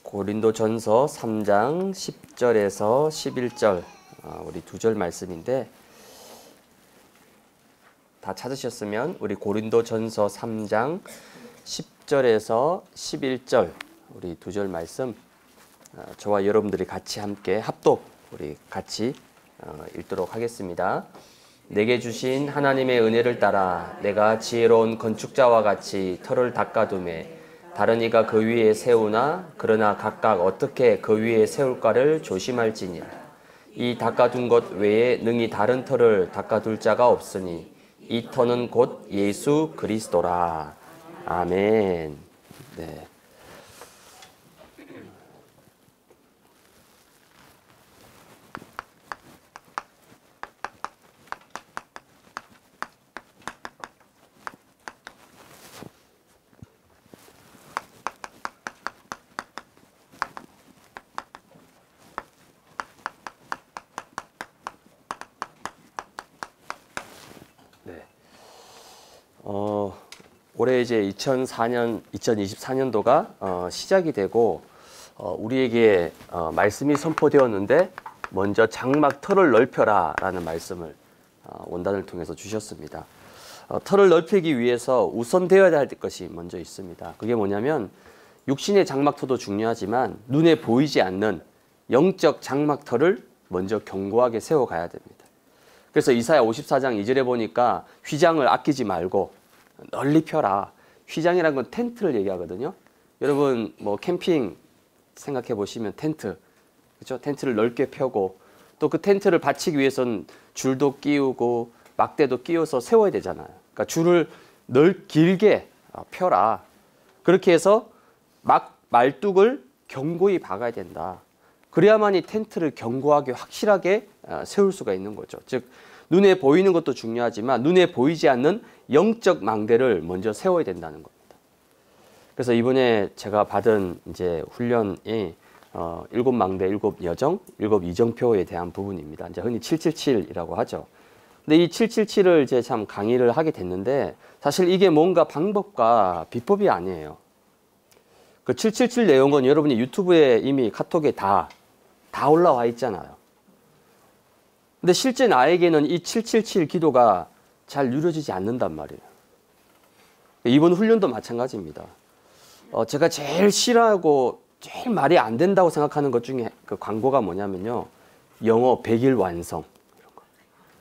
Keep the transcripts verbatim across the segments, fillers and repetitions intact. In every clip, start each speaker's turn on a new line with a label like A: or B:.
A: 고린도전서 삼 장 십 절에서 십일 절 우리 두 절 말씀인데 다 찾으셨으면 우리 고린도전서 삼 장 십 절에서 십일 절 우리 두 절 말씀 저와 여러분들이 같이 함께 합독 우리 같이 읽도록 하겠습니다. 내게 주신 하나님의 은혜를 따라 내가 지혜로운 건축자와 같이 터를 닦아두매 다른 이가 그 위에 세우나 그러나 각각 어떻게 그 위에 세울까를 조심할지니라. 이 닦아둔 것 외에 능히 다른 터를 닦아둘 자가 없으니 이 터는 곧 예수 그리스도라. 아멘. 네. 어, 올해 이제 이천사 년, 이천이십사 년도가 어, 시작이 되고 어, 우리에게 어, 말씀이 선포되었는데 먼저 장막 털을 넓혀라 라는 말씀을 어, 원단을 통해서 주셨습니다. 어, 털을 넓히기 위해서 우선 되어야 할 것이 먼저 있습니다. 그게 뭐냐면 육신의 장막터도 중요하지만 눈에 보이지 않는 영적 장막터를 먼저 견고하게 세워가야 됩니다. 그래서 이사야 오십사 장 이 절에 보니까 휘장을 아끼지 말고 널리 펴라. 휘장이라는 건 텐트를 얘기하거든요. 여러분 뭐 캠핑 생각해 보시면 텐트, 그렇죠? 텐트를 넓게 펴고 또 그 텐트를 받치기 위해서는 줄도 끼우고 막대도 끼워서 세워야 되잖아요. 그러니까 줄을 넓 길게 펴라. 그렇게 해서 막 말뚝을 견고히 박아야 된다. 그래야만 이 텐트를 견고하게 확실하게 세울 수가 있는 거죠. 즉 눈에 보이는 것도 중요하지만 눈에 보이지 않는 영적 망대를 먼저 세워야 된다는 겁니다. 그래서 이번에 제가 받은 이제 훈련이 어, 일곱 망대, 일곱 여정, 일곱 이정표에 대한 부분입니다. 이제 흔히 칠칠칠이라고 하죠. 근데 이 칠칠칠을 이제 참 강의를 하게 됐는데 사실 이게 뭔가 방법과 비법이 아니에요. 그 칠칠칠 내용은 여러분이 유튜브에 이미 카톡에 다, 다 올라와 있잖아요. 근데 실제 나에게는 이 칠칠칠 기도가 잘 누려지지 않는단 말이에요. 이번 훈련도 마찬가지입니다. 어, 제가 제일 싫어하고 제일 말이 안 된다고 생각하는 것 중에 그 광고가 뭐냐면요. 영어 백 일 완성. 이런 거.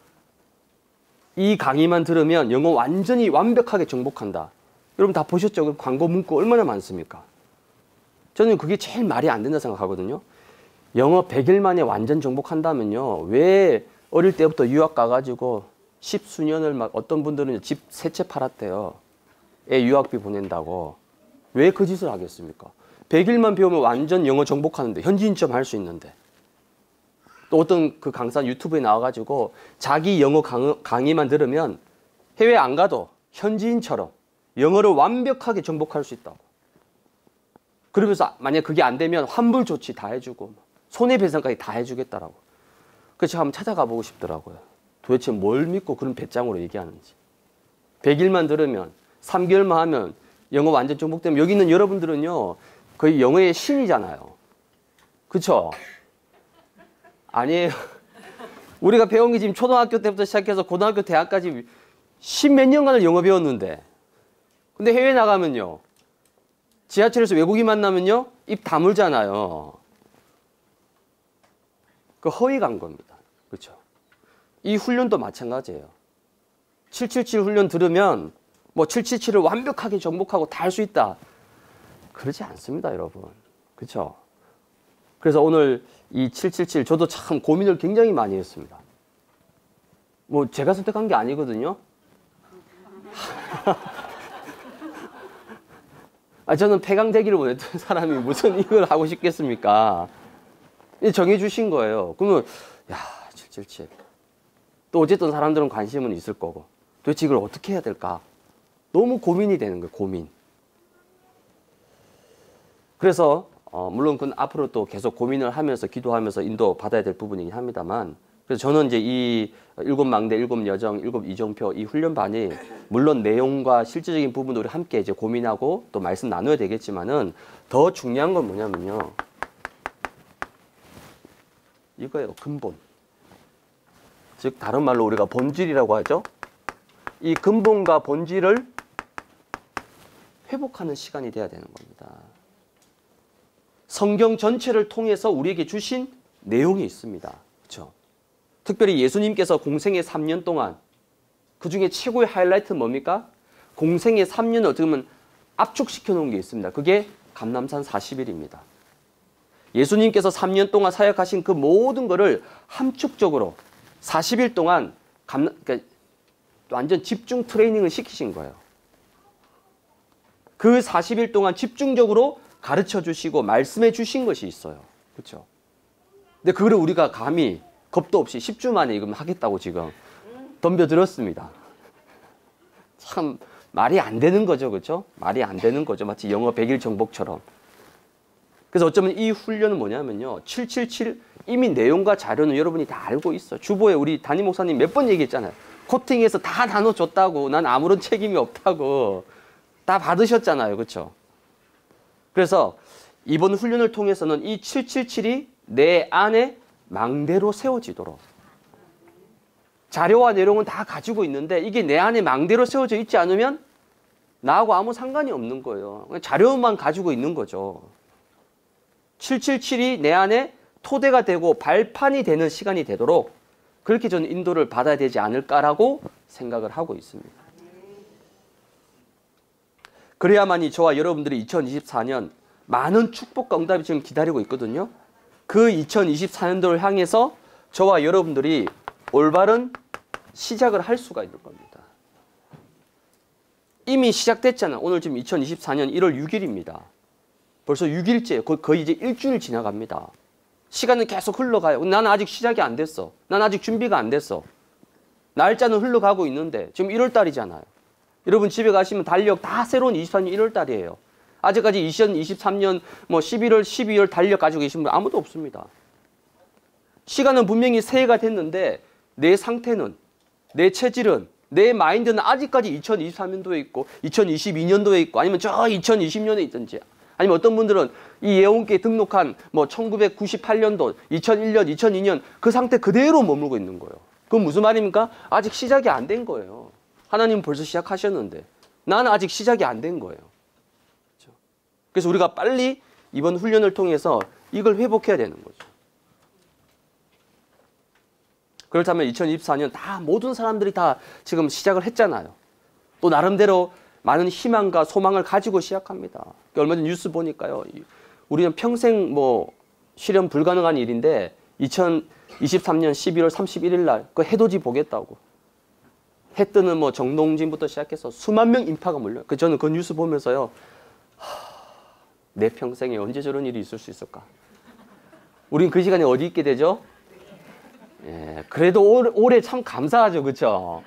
A: 이 강의만 들으면 영어 완전히 완벽하게 정복한다. 여러분 다 보셨죠? 그 광고 문구 얼마나 많습니까? 저는 그게 제일 말이 안 된다 생각하거든요. 영어 백 일 만에 완전 정복한다면요. 왜 어릴 때부터 유학 가가지고 십수년을 막 어떤 분들은 집 세 채 팔았대요. 애 유학비 보낸다고. 왜 그 짓을 하겠습니까? 백 일만 배우면 완전 영어 정복하는데 현지인처럼 할 수 있는데. 또 어떤 그 강사 유튜브에 나와가지고 자기 영어 강, 강의만 들으면 해외 안 가도 현지인처럼 영어를 완벽하게 정복할 수 있다고. 그러면서 만약 그게 안 되면 환불 조치 다 해주고 손해배상까지 다 해주겠다라고. 그래서 제가 한번 찾아가 보고 싶더라고요. 도대체 뭘 믿고 그런 배짱으로 얘기하는지. 백 일만 들으면 삼 개월만 하면 영어 완전 정복되면 여기 있는 여러분들은요. 거의 영어의 신이잖아요. 그렇죠? 아니에요. 우리가 배운 게 지금 초등학교 때부터 시작해서 고등학교 대학까지 십몇 년간을 영어 배웠는데 근데 해외 나가면요. 지하철에서 외국인 만나면요. 입 다물잖아요. 그 허위 광고입니다. 그렇죠? 이 훈련도 마찬가지예요. 칠칠칠 훈련 들으면 뭐 칠칠칠을 완벽하게 정복하고 다 할 수 있다. 그러지 않습니다, 여러분. 그렇죠? 그래서 오늘 이 칠칠칠 저도 참 고민을 굉장히 많이 했습니다. 뭐 제가 선택한 게 아니거든요. 아, 저는 폐강되기를 원했던 사람이 무슨 이걸 하고 싶겠습니까? 정해주신 거예요. 그러면 야 칠칠칠. 또 어쨌든 사람들은 관심은 있을 거고 도대체 이걸 어떻게 해야 될까? 너무 고민이 되는 거예요. 고민. 그래서 어, 물론 그건 앞으로 또 계속 고민을 하면서 기도하면서 인도 받아야 될 부분이긴 합니다만 그래서 저는 이제 이 일곱 망대, 일곱 여정, 일곱 이정표 이 훈련반이 물론 내용과 실질적인 부분도 우리 함께 이제 고민하고 또 말씀 나눠야 되겠지만은 더 중요한 건 뭐냐면요. 이거예요. 근본. 즉 다른 말로 우리가 본질이라고 하죠. 이 근본과 본질을 회복하는 시간이 돼야 되는 겁니다. 성경 전체를 통해서 우리에게 주신 내용이 있습니다. 그렇죠? 특별히 예수님께서 공생의 삼 년 동안 그중에 최고의 하이라이트는 뭡니까? 공생의 삼 년을 어떻게 보면 압축시켜 놓은 게 있습니다. 그게 감람산 사십 일입니다. 예수님께서 삼 년 동안 사역하신 그 모든 것을 함축적으로 사십 일 동안 감, 그러니까 완전 집중 트레이닝을 시키신 거예요. 그 사십 일 동안 집중적으로 가르쳐 주시고 말씀해 주신 것이 있어요. 그렇죠? 근데 그거를 우리가 감히 겁도 없이 십 주 만에 이거 하겠다고 지금 덤벼들었습니다. 참 말이 안 되는 거죠. 그렇죠? 말이 안 되는 거죠. 마치 영어 백 일 정복처럼. 그래서 어쩌면 이 훈련은 뭐냐면요. 칠칠칠 이미 내용과 자료는 여러분이 다 알고 있어요. 주보에 우리 담임 목사님 몇 번 얘기했잖아요. 코팅해서 다 나눠줬다고. 난 아무런 책임이 없다고. 다 받으셨잖아요. 그렇죠? 그래서 이번 훈련을 통해서는 이 칠칠칠이 내 안에 망대로 세워지도록. 자료와 내용은 다 가지고 있는데 이게 내 안에 망대로 세워져 있지 않으면 나하고 아무 상관이 없는 거예요. 자료만 가지고 있는 거죠. 칠칠칠이 내 안에 토대가 되고 발판이 되는 시간이 되도록 그렇게 저는 인도를 받아야 되지 않을까라고 생각을 하고 있습니다. 그래야만이 저와 여러분들이 이천이십사 년 많은 축복과 응답이 지금 기다리고 있거든요. 그 이천이십사 년도를 향해서 저와 여러분들이 올바른 시작을 할 수가 있는 겁니다. 이미 시작됐잖아요. 오늘 지금 이천이십사 년 일월 육 일입니다. 벌써 육 일째, 거의 이제 일주일 지나갑니다. 시간은 계속 흘러가요. 나는 아직 시작이 안 됐어. 난 아직 준비가 안 됐어. 날짜는 흘러가고 있는데 지금 일월 달이잖아요. 여러분 집에 가시면 달력 다 새로운 이십사 년 일월 달이에요. 아직까지 이천이십삼 년 뭐 십일월, 십이월 달력 가지고 계신 분 아무도 없습니다. 시간은 분명히 새해가 됐는데 내 상태는, 내 체질은, 내 마인드는 아직까지 이천이십삼 년도에 있고 이천이십이 년도에 있고 아니면 저 이천이십 년에 있든지 아니면 어떤 분들은 이 예원교에 등록한 뭐 천구백구십팔 년도, 이천일 년, 이천이 년 그 상태 그대로 머물고 있는 거예요. 그건 무슨 말입니까? 아직 시작이 안 된 거예요. 하나님은 벌써 시작하셨는데 나는 아직 시작이 안 된 거예요. 그렇죠? 그래서 우리가 빨리 이번 훈련을 통해서 이걸 회복해야 되는 거죠. 그렇다면 이천이십사 년 다 모든 사람들이 다 지금 시작을 했잖아요. 또 나름대로 많은 희망과 소망을 가지고 시작합니다. 얼마 전 뉴스 보니까요. 우리는 평생 뭐 실현 불가능한 일인데 이천이십삼 년 십일월 삼십일 일 날 그 해돋이 보겠다고. 해 뜨는 뭐 정동진부터 시작해서 수만 명 인파가 몰려요. 그 저는 그 뉴스 보면서요. 하, 내 평생에 언제 저런 일이 있을 수 있을까? 우린 그 시간에 어디 있게 되죠? 예, 그래도 올, 올해 참 감사하죠. 그렇죠?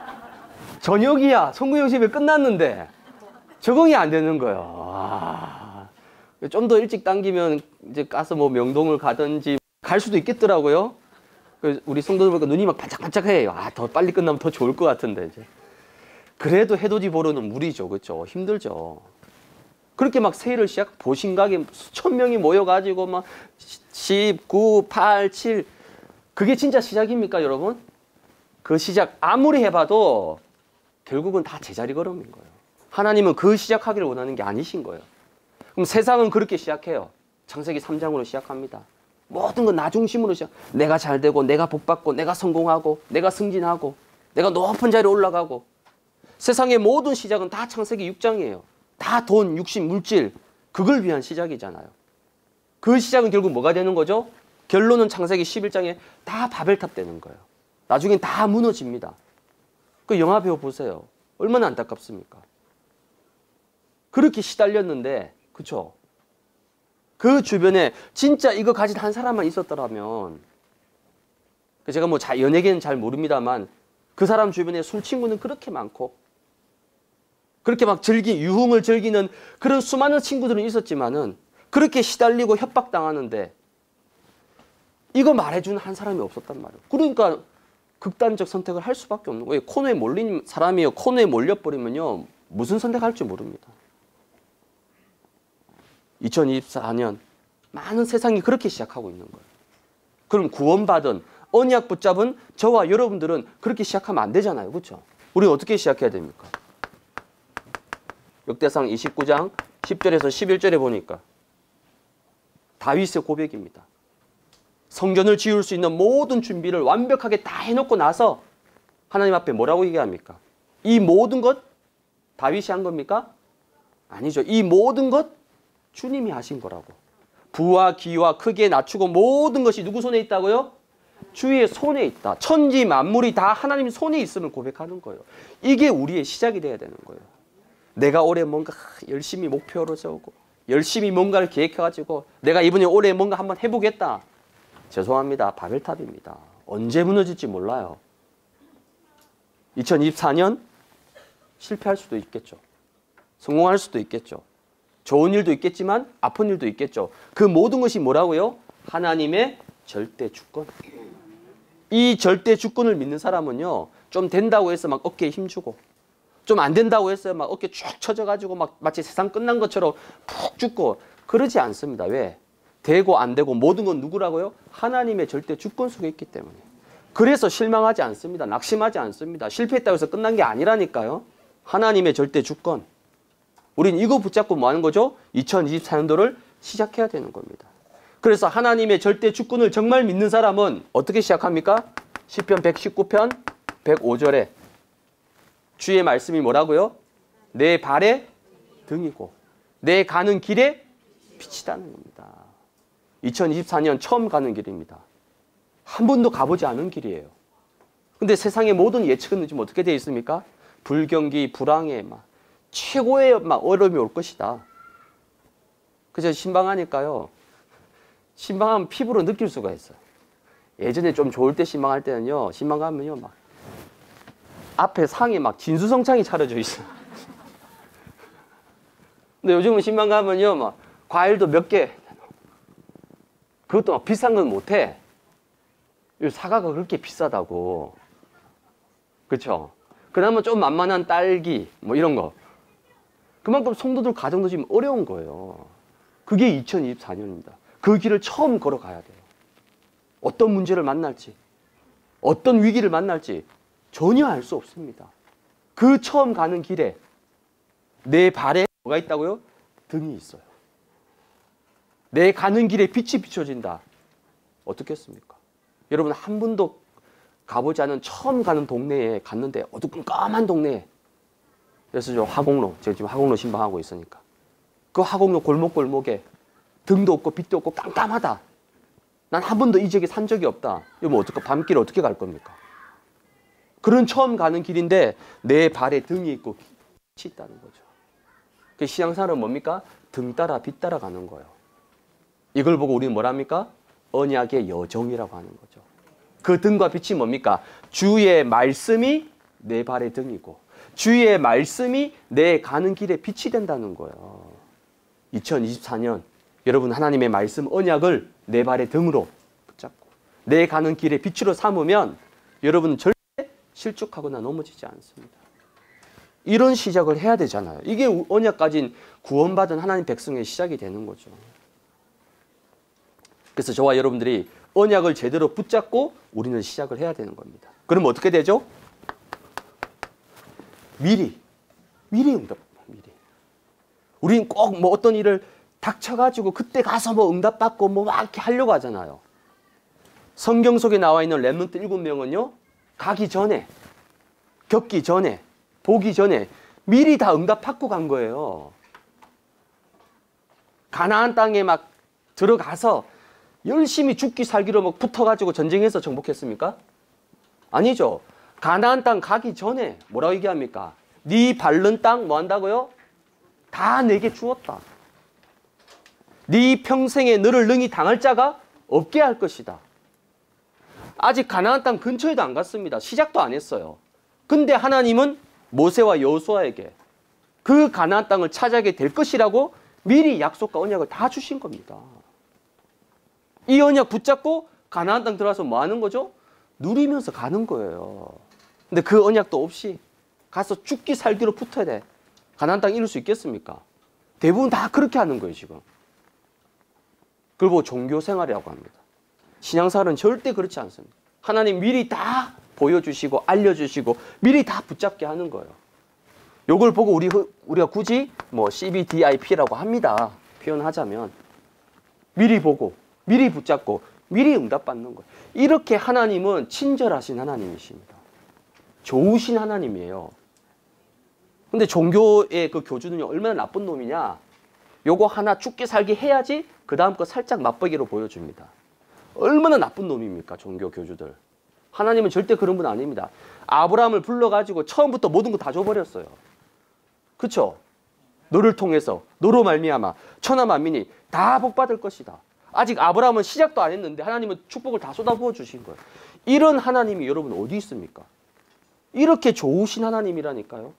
A: 저녁이야. 송구영십일 끝났는데 적응이 안 되는 거예요. 좀 더 일찍 당기면 이제 가서 뭐 명동을 가든지 갈 수도 있겠더라고요. 우리 성도들 보니까 눈이 막 반짝반짝해요. 아, 더 빨리 끝나면 더 좋을 것 같은데 이제. 그래도 해돋이 보러는 무리죠. 그렇죠? 힘들죠. 그렇게 막 새해를 시작, 보신각에 수천 명이 모여가지고 막 십, 구, 팔, 칠 그게 진짜 시작입니까, 여러분? 그 시작 아무리 해봐도 결국은 다 제자리 걸음인 거예요. 하나님은 그 시작하기를 원하는 게 아니신 거예요. 그럼 세상은 그렇게 시작해요. 창세기 삼 장으로 시작합니다. 모든 건 나 중심으로 시작. 내가 잘 되고, 내가 복받고, 내가 성공하고, 내가 승진하고, 내가 높은 자리에 올라가고. 세상의 모든 시작은 다 창세기 육 장이에요. 다 돈, 육신, 물질. 그걸 위한 시작이잖아요. 그 시작은 결국 뭐가 되는 거죠? 결론은 창세기 십일 장에 다 바벨탑 되는 거예요. 나중엔 다 무너집니다. 그 영화 배우 보세요. 얼마나 안타깝습니까? 그렇게 시달렸는데, 그쵸? 그 주변에 진짜 이거 가진 한 사람만 있었더라면, 제가 뭐 연예계는 잘 모릅니다만, 그 사람 주변에 술 친구는 그렇게 많고, 그렇게 막 즐기, 유흥을 즐기는 그런 수많은 친구들은 있었지만은, 그렇게 시달리고 협박당하는데, 이거 말해주는 한 사람이 없었단 말이에요. 그러니까 극단적 선택을 할 수밖에 없는 거예요. 코너에 몰린 사람이요. 코너에 몰려버리면요. 무슨 선택할지 모릅니다. 이천이십사 년 많은 세상이 그렇게 시작하고 있는 거예요. 그럼 구원받은 언약 붙잡은 저와 여러분들은 그렇게 시작하면 안 되잖아요. 그렇죠? 우리 어떻게 시작해야 됩니까? 역대상 이십구 장 십 절에서 십일 절에 보니까 다윗의 고백입니다. 성전을 지을 수 있는 모든 준비를 완벽하게 다 해놓고 나서 하나님 앞에 뭐라고 얘기합니까? 이 모든 것 다윗이 한 겁니까? 아니죠. 이 모든 것 주님이 하신 거라고. 부와 기와 크게 낮추고 모든 것이 누구 손에 있다고요? 주의 손에 있다. 천지 만물이 다 하나님 손에 있음을 고백하는 거예요. 이게 우리의 시작이 돼야 되는 거예요. 내가 올해 뭔가 열심히 목표로 세우고 열심히 뭔가를 계획해가지고 내가 이번에 올해 뭔가 한번 해보겠다. 죄송합니다. 바벨탑입니다. 언제 무너질지 몰라요. 이천이십사 년 실패할 수도 있겠죠. 성공할 수도 있겠죠. 좋은 일도 있겠지만 아픈 일도 있겠죠. 그 모든 것이 뭐라고요? 하나님의 절대 주권. 이 절대 주권을 믿는 사람은요. 좀 된다고 해서 막 어깨에 힘주고 좀 안 된다고 해서 막 어깨 쭉 처져가지고 막 마치 세상 끝난 것처럼 푹 죽고 그러지 않습니다. 왜? 되고 안 되고 모든 건 누구라고요? 하나님의 절대 주권 속에 있기 때문에. 그래서 실망하지 않습니다. 낙심하지 않습니다. 실패했다고 해서 끝난 게 아니라니까요. 하나님의 절대 주권. 우린 이거 붙잡고 뭐 하는 거죠? 이천이십사 년도를 시작해야 되는 겁니다. 그래서 하나님의 절대 주권을 정말 믿는 사람은 어떻게 시작합니까? 시편 백십구 편 백오 절에 주의 말씀이 뭐라고요? 내 발의 등이고 내 가는 길에 빛이라는 겁니다. 이천이십사 년 처음 가는 길입니다. 한 번도 가보지 않은 길이에요. 근데 세상의 모든 예측은 지금 어떻게 되어 있습니까? 불경기, 불황에 막 최고의 막 어려움이 올 것이다. 그래서 신방하니까요. 신방하면 피부로 느낄 수가 있어요. 예전에 좀 좋을 때 신방할 때는요. 신방 가면요. 막 앞에 상에 막 진수성찬이 차려져 있어요. 근데 요즘은 신방 가면요. 막 과일도 몇 개. 그것도 막 비싼 건 못해. 사과가 그렇게 비싸다고. 그렇죠? 그나마 좀 만만한 딸기 뭐 이런 거. 그만큼 성도들 가정도 지금 어려운 거예요. 그게 이천이십사 년입니다. 그 길을 처음 걸어가야 돼요. 어떤 문제를 만날지, 어떤 위기를 만날지 전혀 알 수 없습니다. 그 처음 가는 길에 내 발에 뭐가 있다고요? 등이 있어요. 내 가는 길에 빛이 비춰진다. 어떻겠습니까? 여러분 한 번도 가보지 않은 처음 가는 동네에 갔는데 어두운 까만 동네에 그래서 저 화곡로, 제가 지금 화곡로 신방하고 있으니까 그 화곡로 골목골목에 등도 없고 빛도 없고 깜깜하다. 난 한 번도 이 지역에 산 적이 없다. 이거 뭐 어떡해, 밤길 어떻게 갈 겁니까? 그런 처음 가는 길인데 내 발에 등이 있고 빛이 있다는 거죠. 그 신앙생활은 뭡니까? 등 따라 빛 따라 가는 거예요. 이걸 보고 우리는 뭐랍니까? 언약의 여정이라고 하는 거죠. 그 등과 빛이 뭡니까? 주의 말씀이 내 발의 등이고 주의 말씀이 내 가는 길에 빛이 된다는 거예요. 이천이십사 년 여러분 하나님의 말씀 언약을 내 발의 등으로 붙잡고 내 가는 길에 빛으로 삼으면 여러분은 절대 실족하거나 넘어지지 않습니다. 이런 시작을 해야 되잖아요. 이게 언약 가진 구원받은 하나님 백성의 시작이 되는 거죠. 그래서 저와 여러분들이 언약을 제대로 붙잡고 우리는 시작을 해야 되는 겁니다. 그럼 어떻게 되죠? 미리, 미리 응답, 미리. 우리는 꼭 뭐 어떤 일을 닥쳐가지고 그때 가서 뭐 응답받고 뭐 막 이렇게 하려고 하잖아요. 성경 속에 나와 있는 렘넌트 일곱 명은요, 가기 전에, 겪기 전에, 보기 전에 미리 다 응답받고 간 거예요. 가나안 땅에 막 들어가서 열심히 죽기 살기로 막 붙어가지고 전쟁해서 정복했습니까? 아니죠. 가나안 땅 가기 전에 뭐라고 얘기합니까? 네 밟는 땅 뭐 한다고요? 다 내게 주었다. 네 평생에 너를 능히 당할 자가 없게 할 것이다. 아직 가나안 땅 근처에도 안 갔습니다. 시작도 안 했어요. 근데 하나님은 모세와 여호수아에게 그 가나안 땅을 차지하게 될 것이라고 미리 약속과 언약을 다 주신 겁니다. 이 언약 붙잡고 가나안 땅 들어가서 뭐 하는 거죠? 누리면서 가는 거예요. 근데 그 언약도 없이 가서 죽기 살기로 붙어야 돼. 가나안 땅 이룰 수 있겠습니까? 대부분 다 그렇게 하는 거예요, 지금. 그걸 보고 종교 생활이라고 합니다. 신앙생활은 절대 그렇지 않습니다. 하나님 미리 다 보여주시고 알려주시고 미리 다 붙잡게 하는 거예요. 요걸 보고 우리, 우리가 굳이 뭐 씨비디아이피라고 합니다. 표현하자면. 미리 보고, 미리 붙잡고, 미리 응답받는 거예요. 이렇게 하나님은 친절하신 하나님이십니다. 좋으신 하나님이에요. 근데 종교의 그 교주는요, 얼마나 나쁜 놈이냐. 요거 하나 죽게 살게 해야지 그 다음 거 살짝 맛보기로 보여줍니다. 얼마나 나쁜 놈입니까, 종교 교주들. 하나님은 절대 그런 분 아닙니다. 아브라함을 불러가지고 처음부터 모든 거 다 줘버렸어요. 그쵸? 너를 통해서, 너로 말미암아 천하 만민이 다 복받을 것이다. 아직 아브라함은 시작도 안 했는데 하나님은 축복을 다 쏟아부어 주신 거예요. 이런 하나님이 여러분 어디 있습니까? 이렇게 좋으신 하나님이라니까요.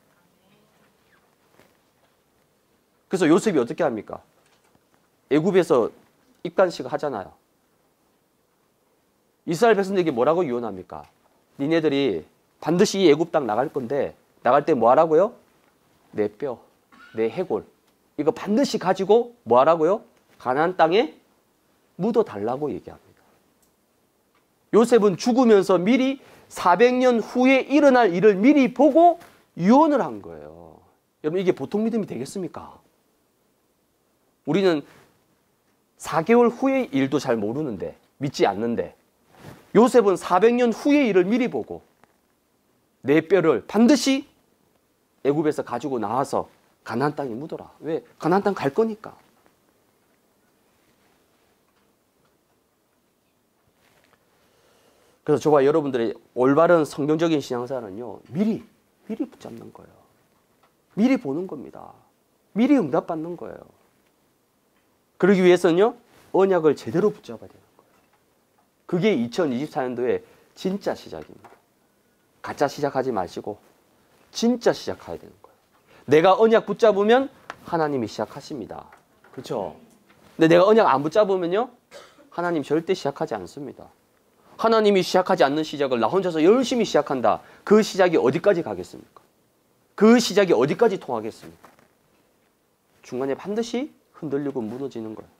A: 그래서 요셉이 어떻게 합니까? 애굽에서 입간식 하잖아요. 이스라엘 백성들에게 뭐라고 유언합니까? 니네들이 반드시 이 애굽 땅 나갈 건데 나갈 때 뭐 하라고요? 내 뼈, 내 해골 이거 반드시 가지고 뭐 하라고요? 가나안 땅에 묻어달라고 얘기합니다. 요셉은 죽으면서 미리 사백 년 후에 일어날 일을 미리 보고 유언을 한 거예요. 여러분 이게 보통 믿음이 되겠습니까? 우리는 사 개월 후의 일도 잘 모르는데 믿지 않는데 요셉은 사백 년 후의 일을 미리 보고 내 뼈를 반드시 애굽에서 가지고 나와서 가나안 땅에 묻어라. 왜? 가나안 땅 갈 거니까. 그래서 저와 여러분들의 올바른 성경적인 신앙사는요, 미리, 미리 붙잡는 거예요. 미리 보는 겁니다. 미리 응답받는 거예요. 그러기 위해서는요, 언약을 제대로 붙잡아야 되는 거예요. 그게 이천이십사 년도의 진짜 시작입니다. 가짜 시작하지 마시고, 진짜 시작해야 되는 거예요. 내가 언약 붙잡으면 하나님이 시작하십니다. 그렇죠? 근데 내가 언약 안 붙잡으면요, 하나님 절대 시작하지 않습니다. 하나님이 시작하지 않는 시작을 나 혼자서 열심히 시작한다. 그 시작이 어디까지 가겠습니까? 그 시작이 어디까지 통하겠습니까? 중간에 반드시 흔들리고 무너지는 거예요.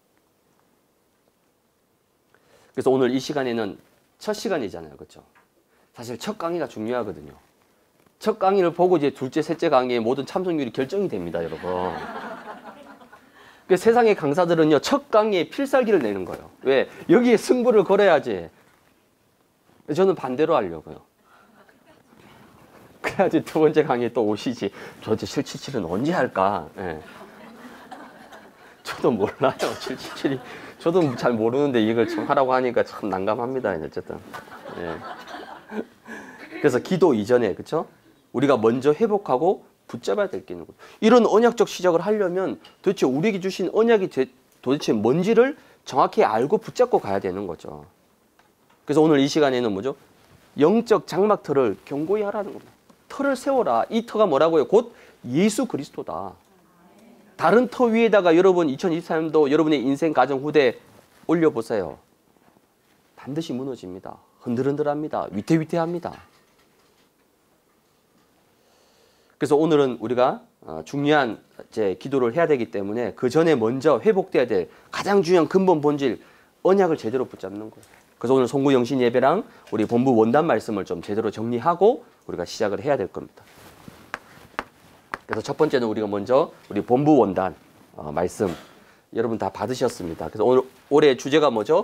A: 그래서 오늘 이 시간에는 첫 시간이잖아요. 그렇죠? 사실 첫 강의가 중요하거든요. 첫 강의를 보고 이제 둘째, 셋째 강의의 모든 참석률이 결정이 됩니다, 여러분. 그래서 세상의 강사들은요, 첫 강의에 필살기를 내는 거예요. 왜? 여기에 승부를 걸어야지. 저는 반대로 하려고요. 그래야지 두 번째 강의에 또 오시지. 도대체 칠칠칠은 언제 할까? 예. 저도 몰라요, 칠칠칠이. 저도 잘 모르는데 이걸 참 하라고 하니까 참 난감합니다, 어쨌든. 예. 그래서 기도 이전에, 그쵸? 우리가 먼저 회복하고 붙잡아야 될 게 있는 거예요. 이런 언약적 시작을 하려면 도대체 우리에게 주신 언약이 도대체 뭔지를 정확히 알고 붙잡고 가야 되는 거죠. 그래서 오늘 이 시간에는 뭐죠? 영적 장막터를 견고히 하라는 겁니다. 터를 세워라. 이 터가 뭐라고요? 곧 예수 그리스도다. 다른 터 위에다가 여러분 이천이십사 년도 여러분의 인생, 가정, 후대 올려보세요. 반드시 무너집니다. 흔들흔들합니다. 위태위태합니다. 그래서 오늘은 우리가 중요한 이제 기도를 해야 되기 때문에 그 전에 먼저 회복돼야 될 가장 중요한 근본 본질, 언약을 제대로 붙잡는 거예요. 그래서 오늘 송구 영신 예배랑 우리 본부 원단 말씀을 좀 제대로 정리하고 우리가 시작을 해야 될 겁니다. 그래서 첫 번째는 우리가 먼저 우리 본부 원단 어, 말씀 여러분 다 받으셨습니다. 그래서 오늘 올해 주제가 뭐죠?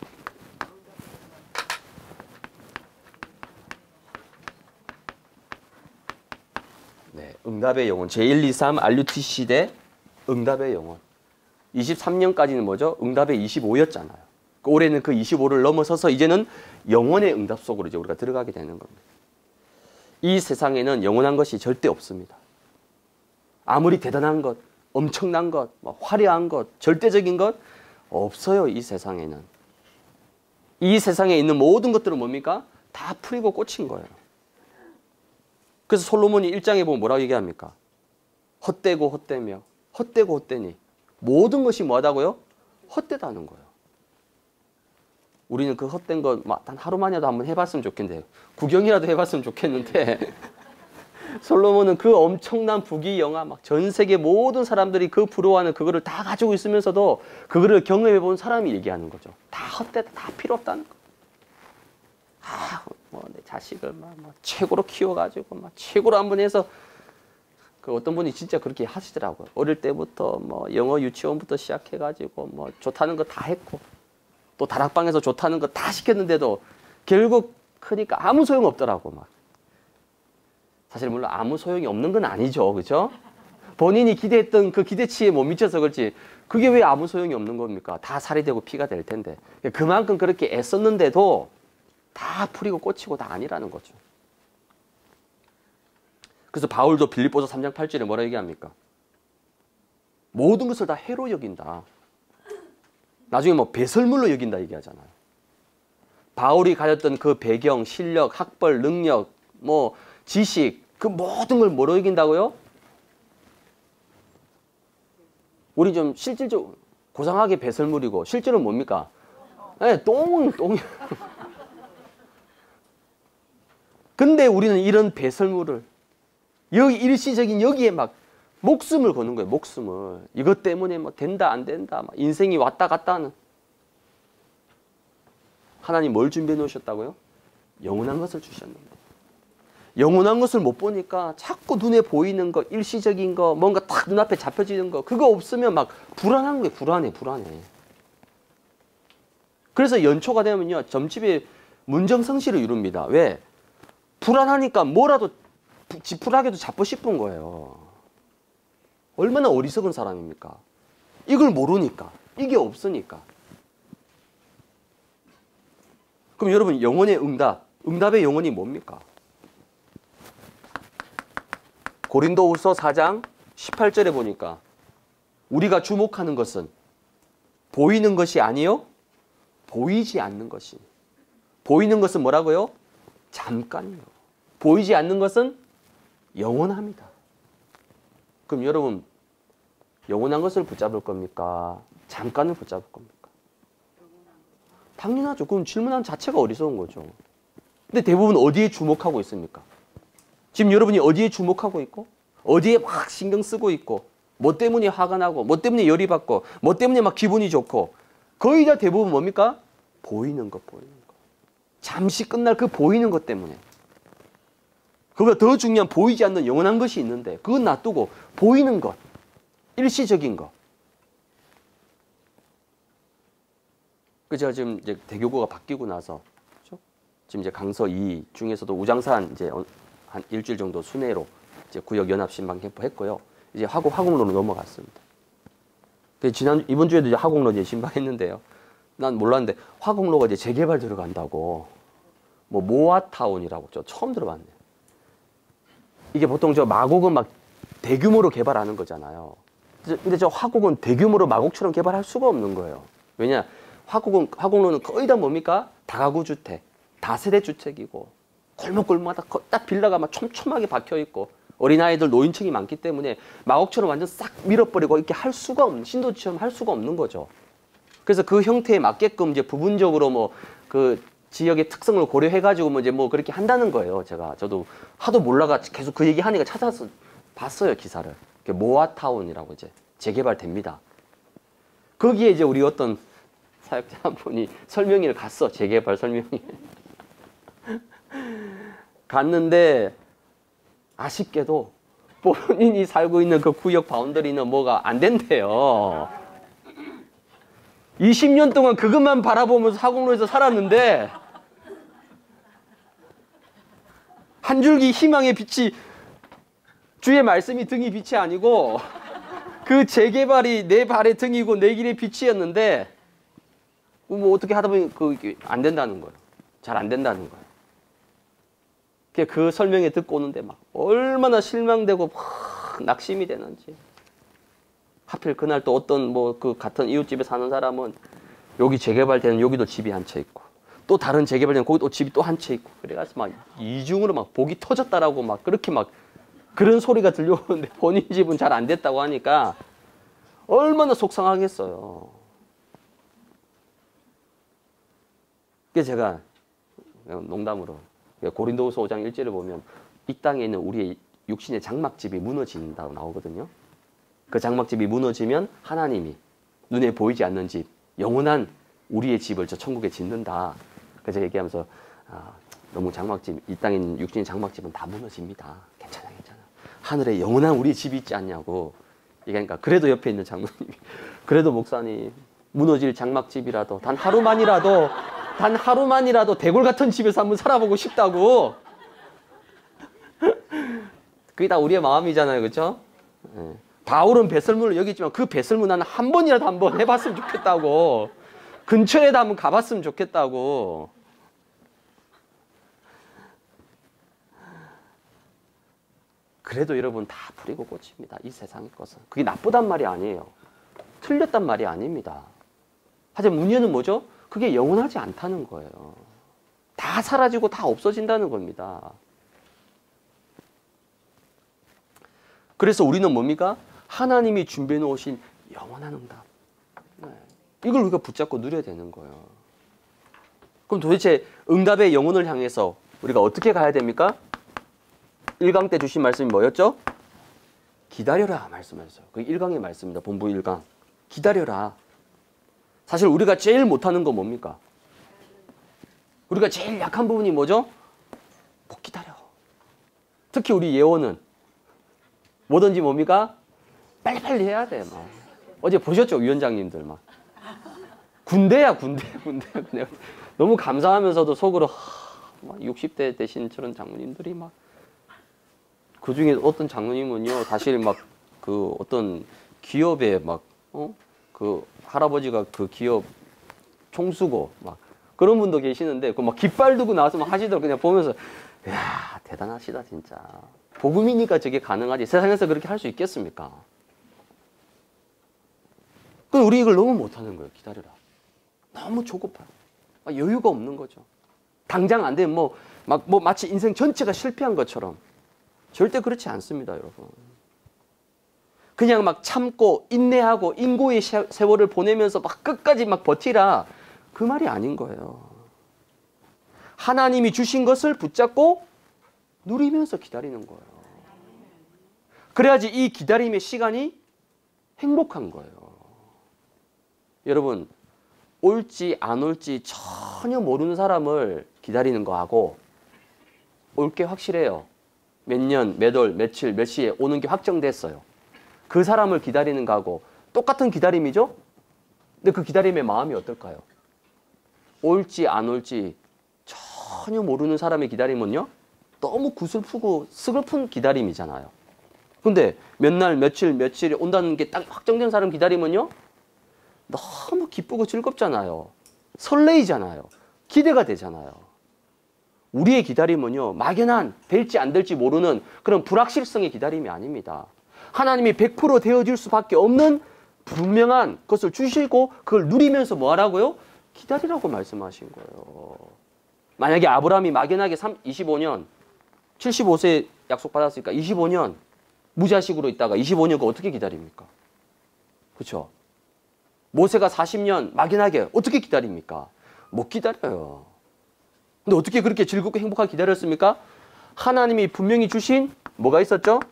A: 네, 응답의 영혼 제일, 이, 삼 알유티 시대 응답의 영혼. 이십삼 년까지는 뭐죠? 응답의 이십오였잖아요. 올해는 그 이십오를 넘어서서 이제는 영원의 응답 속으로 이제 우리가 들어가게 되는 겁니다. 이 세상에는 영원한 것이 절대 없습니다. 아무리 대단한 것, 엄청난 것, 뭐 화려한 것, 절대적인 것 없어요. 이 세상에는. 이 세상에 있는 모든 것들은 뭡니까? 다 풀이고 꽂힌 거예요. 그래서 솔로몬이 일 장에 보면 뭐라고 얘기합니까? 헛되고 헛되며 헛되고 헛되니 모든 것이 뭐하다고요? 헛되다는 거예요. 우리는 그 헛된 거 단 하루만이라도 한번 해봤으면 좋겠는데 구경이라도 해봤으면 좋겠는데 솔로몬은 그 엄청난 부귀영화 막 전 세계 모든 사람들이 그 부러워하는 그거를 다 가지고 있으면서도 그거를 경험해 본 사람이 얘기하는 거죠. 다 헛되다, 다 필요 없다는 거. 아, 뭐 내 자식을 막, 막 최고로 키워가지고 막 최고로 한번 해서 그 어떤 분이 진짜 그렇게 하시더라고요. 어릴 때부터 뭐 영어 유치원부터 시작해가지고 뭐 좋다는 거 다 했고 또 다락방에서 좋다는 거 다 시켰는데도 결국 크니까 아무 소용 없더라고 막. 사실 물론 아무 소용이 없는 건 아니죠, 그렇죠? 본인이 기대했던 그 기대치에 못 미쳐서 그렇지. 그게 왜 아무 소용이 없는 겁니까? 다 살이 되고 피가 될 텐데. 그만큼 그렇게 애썼는데도 다 풀이고 꽂히고 다 아니라는 거죠. 그래서 바울도 빌립보서 삼 장 팔 절에 뭐라 얘기합니까? 모든 것을 다 해로 여긴다. 나중에 뭐 배설물로 여긴다 얘기하잖아요. 바울이 가졌던 그 배경, 실력, 학벌, 능력, 뭐 지식, 그 모든 걸 뭐로 여긴다고요? 우리 좀 실질적으로 고상하게 배설물이고 실제로 뭡니까? 네, 똥, 똥. 근데 우리는 이런 배설물을 여기 일시적인 여기에 막 목숨을 거는 거예요. 목숨을. 이것 때문에 뭐 된다 안 된다 막 인생이 왔다 갔다 하는. 하나님 뭘 준비해 놓으셨다고요? 영원한 것을 주셨는데. 영원한 것을 못 보니까 자꾸 눈에 보이는 거, 일시적인 거, 뭔가 딱 눈앞에 잡혀지는 거, 그거 없으면 막 불안한 거예요. 불안해, 불안해. 그래서 연초가 되면요, 점집에 문정성시를 이룹니다. 왜? 불안하니까 뭐라도 지푸라기도 잡고 싶은 거예요. 얼마나 어리석은 사람입니까? 이걸 모르니까, 이게 없으니까. 그럼 여러분, 영혼의 응답, 응답의 영혼이 뭡니까? 고린도후서 사 장 십팔 절에 보니까 우리가 주목하는 것은 보이는 것이 아니요 보이지 않는 것이. 보이는 것은 뭐라고요? 잠깐이요. 보이지 않는 것은 영원합니다. 그럼 여러분 영원한 것을 붙잡을 겁니까? 잠깐을 붙잡을 겁니까? 당연하죠. 그럼 질문하는 자체가 어리석은 거죠. 근데 대부분 어디에 주목하고 있습니까? 지금 여러분이 어디에 주목하고 있고 어디에 막 신경 쓰고 있고 뭐 때문에 화가 나고 뭐 때문에 열이 받고 뭐 때문에 막 기분이 좋고 거의 다 대부분 뭡니까? 보이는 것, 보이는 것. 잠시 끝날 그 보이는 것 때문에. 그보다 더 중요한 보이지 않는 영원한 것이 있는데 그건 놔두고 보이는 것, 일시적인 것. 그 제가 지금 이제 대교구가 바뀌고 나서 그렇죠? 지금 이제 강서 이 중에서도 우장산 이제 한 일주일 정도 순회로 이제 구역 연합 신방 캠프 했고요. 이제 화곡 화곡로로 넘어갔습니다. 지난 이번 주에도 이제 화곡로 이제 신방했는데요. 난 몰랐는데 화곡로가 이제 재개발 들어간다고 뭐 모아타운이라고 저 처음 들어봤네요. 이게 보통 저 마곡은 막 대규모로 개발하는 거잖아요. 근데 저 화곡은 대규모로 마곡처럼 개발할 수가 없는 거예요. 왜냐? 화곡은 화곡로는 거의 다 뭡니까? 다가구 주택, 다세대 주택이고. 골목골목마다 딱 빌라가 막 촘촘하게 박혀있고 어린아이들 노인층이 많기 때문에 마곡처럼 완전 싹 밀어버리고 이렇게 할 수가 없는, 신도시처럼 할 수가 없는 거죠. 그래서 그 형태에 맞게끔 이제 부분적으로 뭐 그 지역의 특성을 고려해가지고 뭐 이제 뭐 그렇게 한다는 거예요. 제가 저도 하도 몰라가 계속 그 얘기 하니까 찾아서 봤어요, 기사를. 모아타운이라고 이제 재개발됩니다. 거기에 이제 우리 어떤 사역자 한 분이 설명회를 갔어, 재개발 설명회. 갔는데 아쉽게도 본인이 살고 있는 그 구역 바운더리는 뭐가 안 된대요. 이십 년 동안 그것만 바라보면서 화곡로에서 살았는데 한 줄기 희망의 빛이 주의 말씀이 등이 빛이 아니고 그 재개발이 내 발의 등이고 내 길의 빛이었는데 뭐 어떻게 하다 보니 그 안 된다는 거예요. 잘 안 된다는 거예요. 그 설명회 듣고 오는데 막 얼마나 실망되고 막 낙심이 되는지. 하필 그날 또 어떤 뭐 그 같은 이웃집에 사는 사람은 여기 재개발되는 여기도 집이 한 채 있고 또 다른 재개발되는 거기 또 집이 또 한 채 있고 그래가지고 막 이중으로 막 복이 터졌다라고 막 그렇게 막 그런 소리가 들려오는데 본인 집은 잘 안 됐다고 하니까 얼마나 속상하겠어요. 그래서 제가 농담으로 고린도후서 오 장 일 절에 보면 이 땅에 있는 우리의 육신의 장막집이 무너진다고 나오거든요. 그 장막집이 무너지면 하나님이 눈에 보이지 않는 집, 영원한 우리의 집을 저 천국에 짓는다. 그래서 얘기하면서 아, 너무 장막집, 이 땅에 있는 육신의 장막집은 다 무너집니다. 괜찮아, 괜찮아. 하늘에 영원한 우리 집이 있지 않냐고. 그러니까 그래도 옆에 있는 장로님이 그래도 목사님 무너질 장막집이라도 단 하루만이라도 단 하루만이라도 대골 같은 집에서 한번 살아보고 싶다고. 그게 다 우리의 마음이잖아요, 그렇죠? 네. 바울은 배설물을 여기지만 그 배설물 나는 한 번이라도 한번 해봤으면 좋겠다고. 근처에다 한번 가봤으면 좋겠다고. 그래도 여러분 다 뿌리고 꽂힙니다. 이 세상의 것은. 그게 나쁘단 말이 아니에요. 틀렸단 말이 아닙니다. 하지만 문제는 뭐죠? 그게 영원하지 않다는 거예요. 다 사라지고 다 없어진다는 겁니다. 그래서 우리는 뭡니까? 하나님이 준비해 놓으신 영원한 응답. 네. 이걸 우리가 붙잡고 누려야 되는 거예요. 그럼 도대체 응답의 영혼을 향해서 우리가 어떻게 가야 됩니까? 일 강 때 주신 말씀이 뭐였죠? 기다려라 말씀하셨어요. 그게 일 강의 말씀입니다. 본부 일 강. 기다려라. 사실 우리가 제일 못하는 건 뭡니까? 우리가 제일 약한 부분이 뭐죠? 못 기다려. 특히 우리 예원은 뭐든지 뭡니까? 빨리빨리 해야 돼. 막. 어제 보셨죠? 위원장님들 막. 군대야 군대. 군대. 너무 감사하면서도 속으로 막 육십 대 되신 저런 장로님들이 막 그 중에 어떤 장로님은요, 사실 막 그 어떤 기업에 막, 어? 그 할아버지가 그 기업 총수고 막 그런 분도 계시는데 그 막 깃발 들고 나와서 막 하시더라고. 그냥 보면서, 이야, 대단하시다, 진짜. 복음이니까 저게 가능하지. 세상에서 그렇게 할 수 있겠습니까? 근데 우리 이걸 너무 못하는 거예요. 기다려라. 너무 조급해요. 여유가 없는 거죠. 당장 안 되면 뭐, 막, 뭐 마치 인생 전체가 실패한 것처럼. 절대 그렇지 않습니다, 여러분. 그냥 막 참고 인내하고 인고의 세월을 보내면서 막 끝까지 막 버티라. 그 말이 아닌 거예요. 하나님이 주신 것을 붙잡고 누리면서 기다리는 거예요. 그래야지 이 기다림의 시간이 행복한 거예요. 여러분, 올지 안 올지 전혀 모르는 사람을 기다리는 거하고 올 게 확실해요. 몇 년, 몇 월, 며칠, 몇 시에 오는 게 확정됐어요. 그 사람을 기다리는 거하고 똑같은 기다림이죠? 근데 그 기다림의 마음이 어떨까요? 올지 안 올지 전혀 모르는 사람의 기다림은요, 너무 구슬프고 슬픈 기다림이잖아요. 근데 몇 날, 며칠, 며칠에 온다는 게 딱 확정된 사람 기다림은요, 너무 기쁘고 즐겁잖아요. 설레이잖아요. 기대가 되잖아요. 우리의 기다림은요, 막연한 될지 안 될지 모르는 그런 불확실성의 기다림이 아닙니다. 하나님이 백 퍼센트 되어질 수밖에 없는 분명한 것을 주시고 그걸 누리면서 뭐 하라고요? 기다리라고 말씀하신 거예요. 만약에 아브라함이 막연하게 이십오 년, 칠십오 세 약속받았으니까 이십오 년 무자식으로 있다가 이십오 년 그 어떻게 기다립니까? 그렇죠? 모세가 사십 년 막연하게 어떻게 기다립니까? 못 기다려요. 근데 어떻게 그렇게 즐겁고 행복하게 기다렸습니까? 하나님이 분명히 주신 뭐가 있었죠?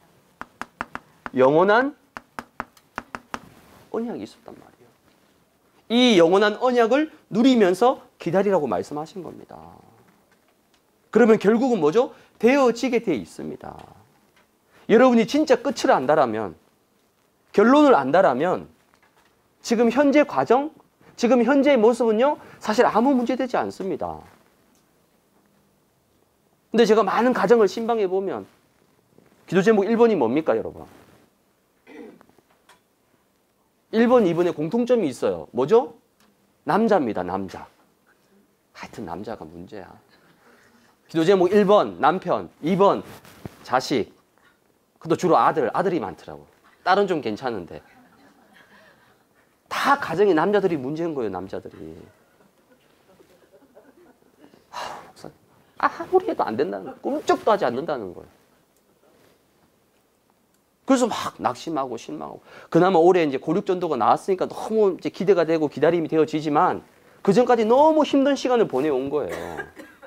A: 영원한 언약이 있었단 말이에요. 이 영원한 언약을 누리면서 기다리라고 말씀하신 겁니다. 그러면 결국은 뭐죠? 되어지게 돼 있습니다. 여러분이 진짜 끝을 안다라면, 결론을 안다라면 지금 현재 과정, 지금 현재의 모습은요, 사실 아무 문제되지 않습니다. 근데 제가 많은 가정을 신방해 보면 기도 제목 일 번이 뭡니까, 여러분? 일 번, 이 번에 공통점이 있어요. 뭐죠? 남자입니다, 남자. 하여튼 남자가 문제야. 기도 제목 일 번 남편, 이 번 자식. 그것도 주로 아들, 아들이 많더라고. 딸은 좀 괜찮은데. 다 가정에 남자들이 문제인 거예요, 남자들이. 아무리 해도 안 된다는 거예요. 꿈쩍도 하지 않는다는 거예요. 그래서 막 낙심하고 실망하고. 그나마 올해 이제 고륙전도가 나왔으니까 너무 이제 기대가 되고 기다림이 되어지지만 그 전까지 너무 힘든 시간을 보내온 거예요.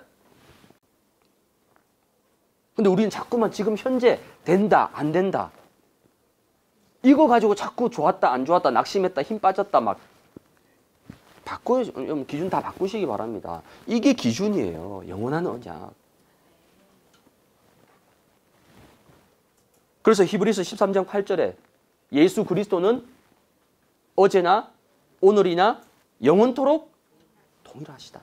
A: 근데 우리는 자꾸만 지금 현재 된다, 안 된다. 이거 가지고 자꾸 좋았다, 안 좋았다, 낙심했다, 힘 빠졌다 막 바꿔, 기준 다 바꾸시기 바랍니다. 이게 기준이에요. 영원한 언약. 그래서 히브리서 십삼 장 팔 절에 예수 그리스도는 어제나 오늘이나 영원토록 동일하시다.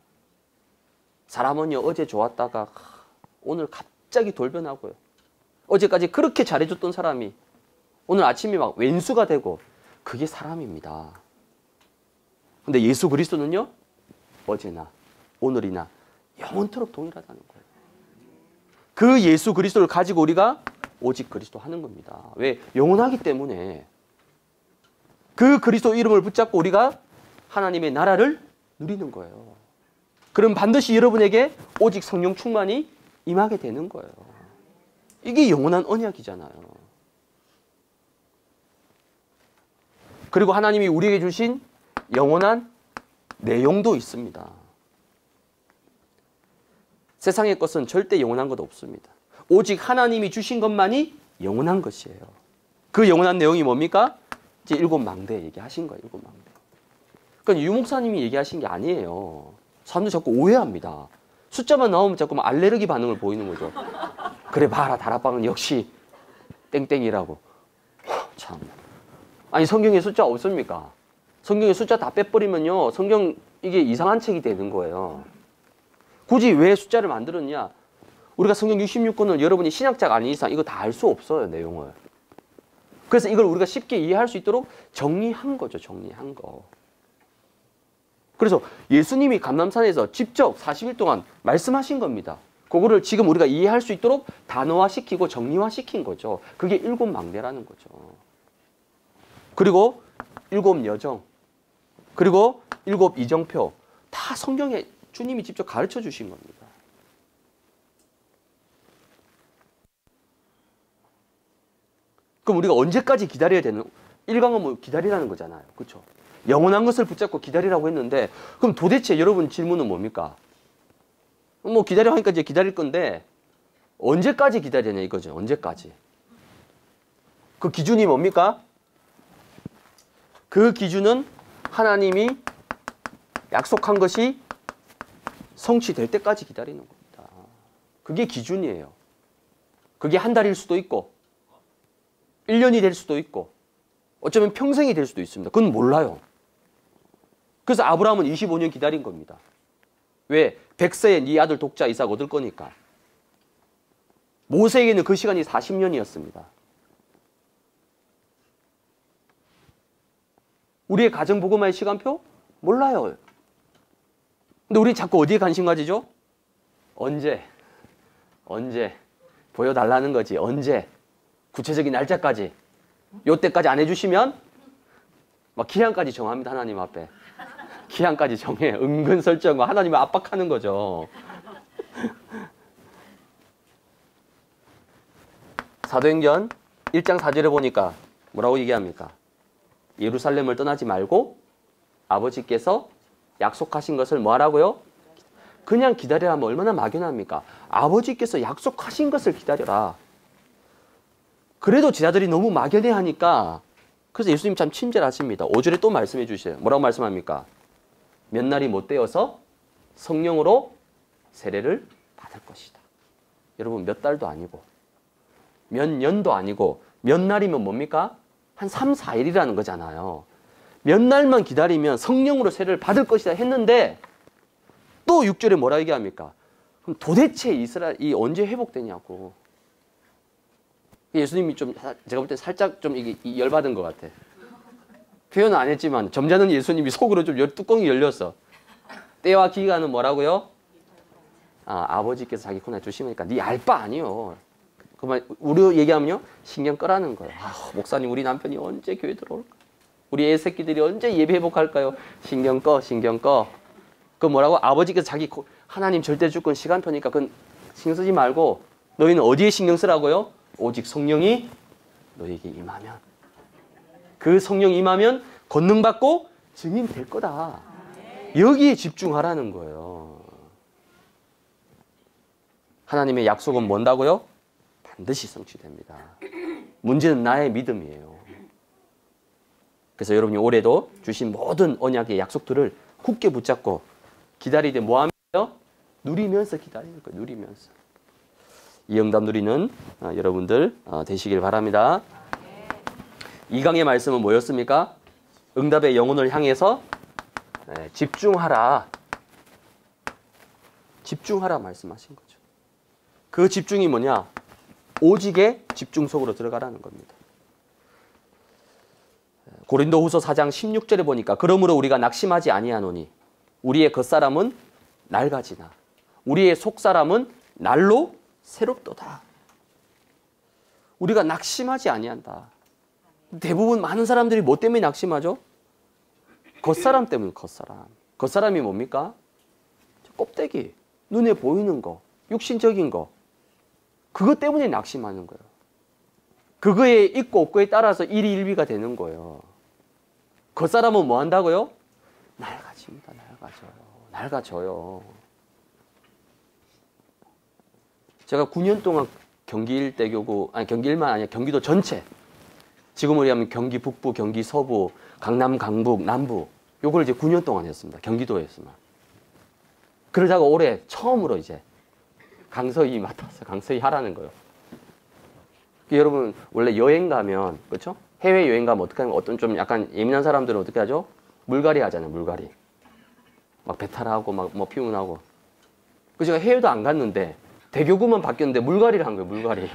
A: 사람은요, 어제 좋았다가 오늘 갑자기 돌변하고요. 어제까지 그렇게 잘해줬던 사람이 오늘 아침에 막 왼수가 되고, 그게 사람입니다. 근데 예수 그리스도는요, 어제나 오늘이나 영원토록 동일하다는 거예요. 그 예수 그리스도를 가지고 우리가 오직 그리스도 하는 겁니다. 왜? 영원하기 때문에. 그 그리스도 이름을 붙잡고 우리가 하나님의 나라를 누리는 거예요. 그럼 반드시 여러분에게 오직 성령 충만이 임하게 되는 거예요. 이게 영원한 언약이잖아요. 그리고 하나님이 우리에게 주신 영원한 내용도 있습니다. 세상의 것은 절대 영원한 것 없습니다. 오직 하나님이 주신 것만이 영원한 것이에요. 그 영원한 내용이 뭡니까? 이제 일곱 망대 얘기하신 거예요. 일곱 망대. 그러니까 유 목사님이 얘기하신 게 아니에요. 사람들 자꾸 오해합니다. 숫자만 나오면 자꾸 알레르기 반응을 보이는 거죠. 그래 봐라, 다락방은 역시 땡땡이라고. 참. 아니, 성경에 숫자 없습니까? 성경에 숫자 다 빼버리면요, 성경 이게 이상한 책이 되는 거예요. 굳이 왜 숫자를 만들었냐? 우리가 성경 육십육 권을 여러분이 신학자가 아닌 이상 이거 다 알 수 없어요, 내용을. 그래서 이걸 우리가 쉽게 이해할 수 있도록 정리한 거죠, 정리한 거. 그래서 예수님이 감람산에서 직접 사십 일 동안 말씀하신 겁니다. 그거를 지금 우리가 이해할 수 있도록 단어화시키고 정리화시킨 거죠. 그게 일곱 망대라는 거죠. 그리고 일곱 여정, 그리고 일곱 이정표, 다 성경에 주님이 직접 가르쳐 주신 겁니다. 그럼 우리가 언제까지 기다려야 되는, 일 강은 뭐 기다리라는 거잖아요. 그렇죠? 영원한 것을 붙잡고 기다리라고 했는데, 그럼 도대체 여러분 질문은 뭡니까? 뭐 기다려 하니까 이제 기다릴 건데, 언제까지 기다리냐 이거죠. 언제까지. 그 기준이 뭡니까? 그 기준은 하나님이 약속한 것이 성취될 때까지 기다리는 겁니다. 그게 기준이에요. 그게 한 달일 수도 있고, 일 년이 될 수도 있고, 어쩌면 평생이 될 수도 있습니다. 그건 몰라요. 그래서 아브라함은 이십오 년 기다린 겁니다. 왜? 백 세에 네 아들 독자 이삭 얻을 거니까. 모세에게는 그 시간이 사십 년이었습니다. 우리의 가정부고마의 시간표? 몰라요. 근데 우리 자꾸 어디에 관심 가지죠? 언제? 언제? 보여달라는 거지. 언제? 구체적인 날짜까지. 요때까지 안 해주시면 막 기한까지 정합니다. 하나님 앞에. 기한까지 정해. 은근 설정과 하나님을 압박하는 거죠. 사도행전 일 장 사 절에 보니까 뭐라고 얘기합니까? 예루살렘을 떠나지 말고 아버지께서 약속하신 것을 뭐 하라고요? 그냥 기다리라면 얼마나 막연합니까? 아버지께서 약속하신 것을 기다려라. 그래도 제자들이 너무 막연해 하니까, 그래서 예수님 참 친절하십니다. 오 절에 또 말씀해 주세요. 뭐라고 말씀합니까? 몇 날이 못 되어서 성령으로 세례를 받을 것이다. 여러분, 몇 달도 아니고 몇 년도 아니고 몇 날이면 뭡니까? 한 삼, 사 일이라는 거잖아요. 몇 날만 기다리면 성령으로 세례를 받을 것이다 했는데, 또 육 절에 뭐라 얘기합니까? 그럼 도대체 이스라엘이 언제 회복되냐고. 예수님이 좀, 제가 볼 때 살짝 좀 이게 열받은 것 같아. 표현은 안 했지만 점잖은 예수님이 속으로 좀 열, 뚜껑이 열렸어. 때와 기간은 뭐라고요? 아, 아버지께서 자기 코너에 주시니까 네 알 바 아니요. 그만 우리 얘기하면요, 신경 끄라는 거예요. 아, 목사님, 우리 남편이 언제 교회 들어올까? 우리 애 새끼들이 언제 예배 회복할까요? 신경 꺼, 신경 꺼. 그 뭐라고? 아버지께서 자기 코, 하나님 절대 주권 시간표니까 그건 신경 쓰지 말고 너희는 어디에 신경 쓰라고요? 오직 성령이 너에게 임하면, 그 성령 임하면 권능 받고 증인 될 거다. 여기에 집중하라는 거예요. 하나님의 약속은 뭔다고요? 반드시 성취됩니다. 문제는 나의 믿음이에요. 그래서 여러분이 올해도 주신 모든 언약의 약속들을 굳게 붙잡고 기다리되 뭐하면서? 누리면서 기다리는 거예요. 누리면서. 이 응답 누리는 어, 여러분들 어, 되시길 바랍니다. 이 강의 말씀은 뭐였습니까? 응답의 영혼을 향해서 네, 집중하라. 집중하라 말씀하신 거죠. 그 집중이 뭐냐? 오직의 집중 속으로 들어가라는 겁니다. 고린도후서 사 장 십육 절에 보니까 그러므로 우리가 낙심하지 아니하노니 우리의 겉사람은 낡아지나 우리의 속사람은 날로 새롭도다. 우리가 낙심하지 아니한다. 대부분 많은 사람들이 뭐 때문에 낙심하죠? 겉사람 때문에. 겉사람. 겉사람이 뭡니까? 껍데기, 눈에 보이는 거, 육신적인 거. 그것 때문에 낙심하는 거예요. 그거에 있고 없고에 따라서 일이 일비가 되는 거예요. 겉사람은 뭐 한다고요? 낡아집니다. 낡아져요. 낡아져요. 제가 구 년 동안 경기 일대교구, 아니 경기 일만 아니라 경기도 전체, 지금 우리 하면 경기 북부, 경기 서부, 강남, 강북, 남부, 요걸 이제 구 년 동안 했습니다. 경기도에서만. 그러다가 올해 처음으로 이제 강서희 맡아서 강서희 하라는 거예요. 여러분 원래 여행 가면, 그렇죠? 해외 여행 가면 어떻게 하면 어떤 좀 약간 예민한 사람들은 어떻게 하죠? 물갈이 하잖아요. 물갈이. 막 배탈하고 막 뭐 피운하고. 그래서 제가 해외도 안 갔는데 대교구만 바뀌었는데 물갈이를 한 거예요. 물갈이.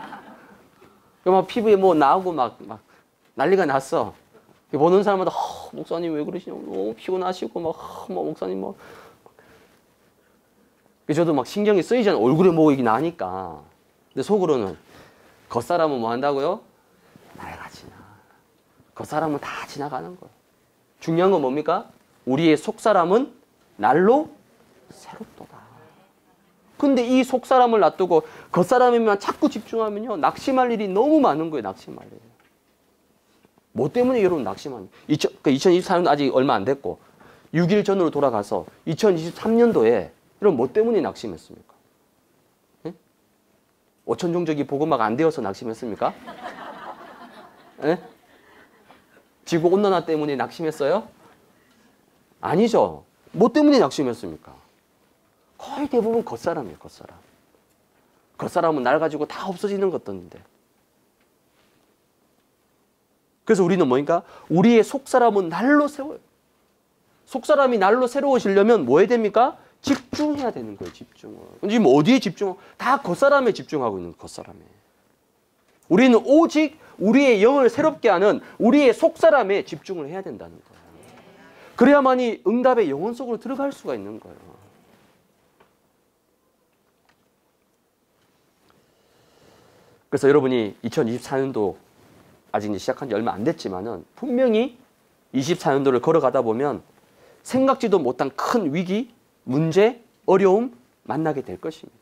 A: 막 피부에 뭐 나오고 막, 막 난리가 났어. 보는 사람마다 허, 목사님 왜 그러시냐고 너무 피곤하시고 막 허, 뭐 목사님 뭐. 저도 막 신경이 쓰이잖아요. 얼굴에 뭐 이게 나니까. 근데 속으로는 겉사람은 뭐 한다고요? 낡아지나. 겉사람은 다 지나가는 거예요. 중요한 건 뭡니까? 우리의 속사람은 날로 새롭도다. 근데 이 속사람을 놔두고 겉사람에만 자꾸 집중하면요. 낙심할 일이 너무 많은 거예요. 낙심할 일이. 뭐 때문에 여러분 낙심하냐. 이천이십사 년 아직 얼마 안 됐고 육 일 전으로 돌아가서 이천이십삼 년도에 여러분 뭐 때문에 낙심했습니까? 예? 오천 종족이 복음화가 안 되어서 낙심했습니까? 예? 지구온난화 때문에 낙심했어요? 아니죠. 뭐 때문에 낙심했습니까? 거의 대부분 겉사람이에요. 겉사람. 겉사람은 낡아지고 다 없어지는 것들인데. 그래서 우리는 뭐니까? 우리의 속사람은 날로 새워요. 속사람이 날로 새로워지려면 뭐 해야 됩니까? 집중해야 되는 거예요. 집중을. 지금 어디에 집중? 다 겉사람에 집중하고 있는 겉사람에. 우리는 오직 우리의 영을 새롭게 하는 우리의 속사람에 집중을 해야 된다는 거예요. 그래야만이 응답의 영혼 속으로 들어갈 수가 있는 거예요. 그래서 여러분이 이천이십사 년도 아직 이제 시작한 지 얼마 안 됐지만은 분명히 이십사 년도를 걸어가다 보면 생각지도 못한 큰 위기, 문제, 어려움 만나게 될 것입니다.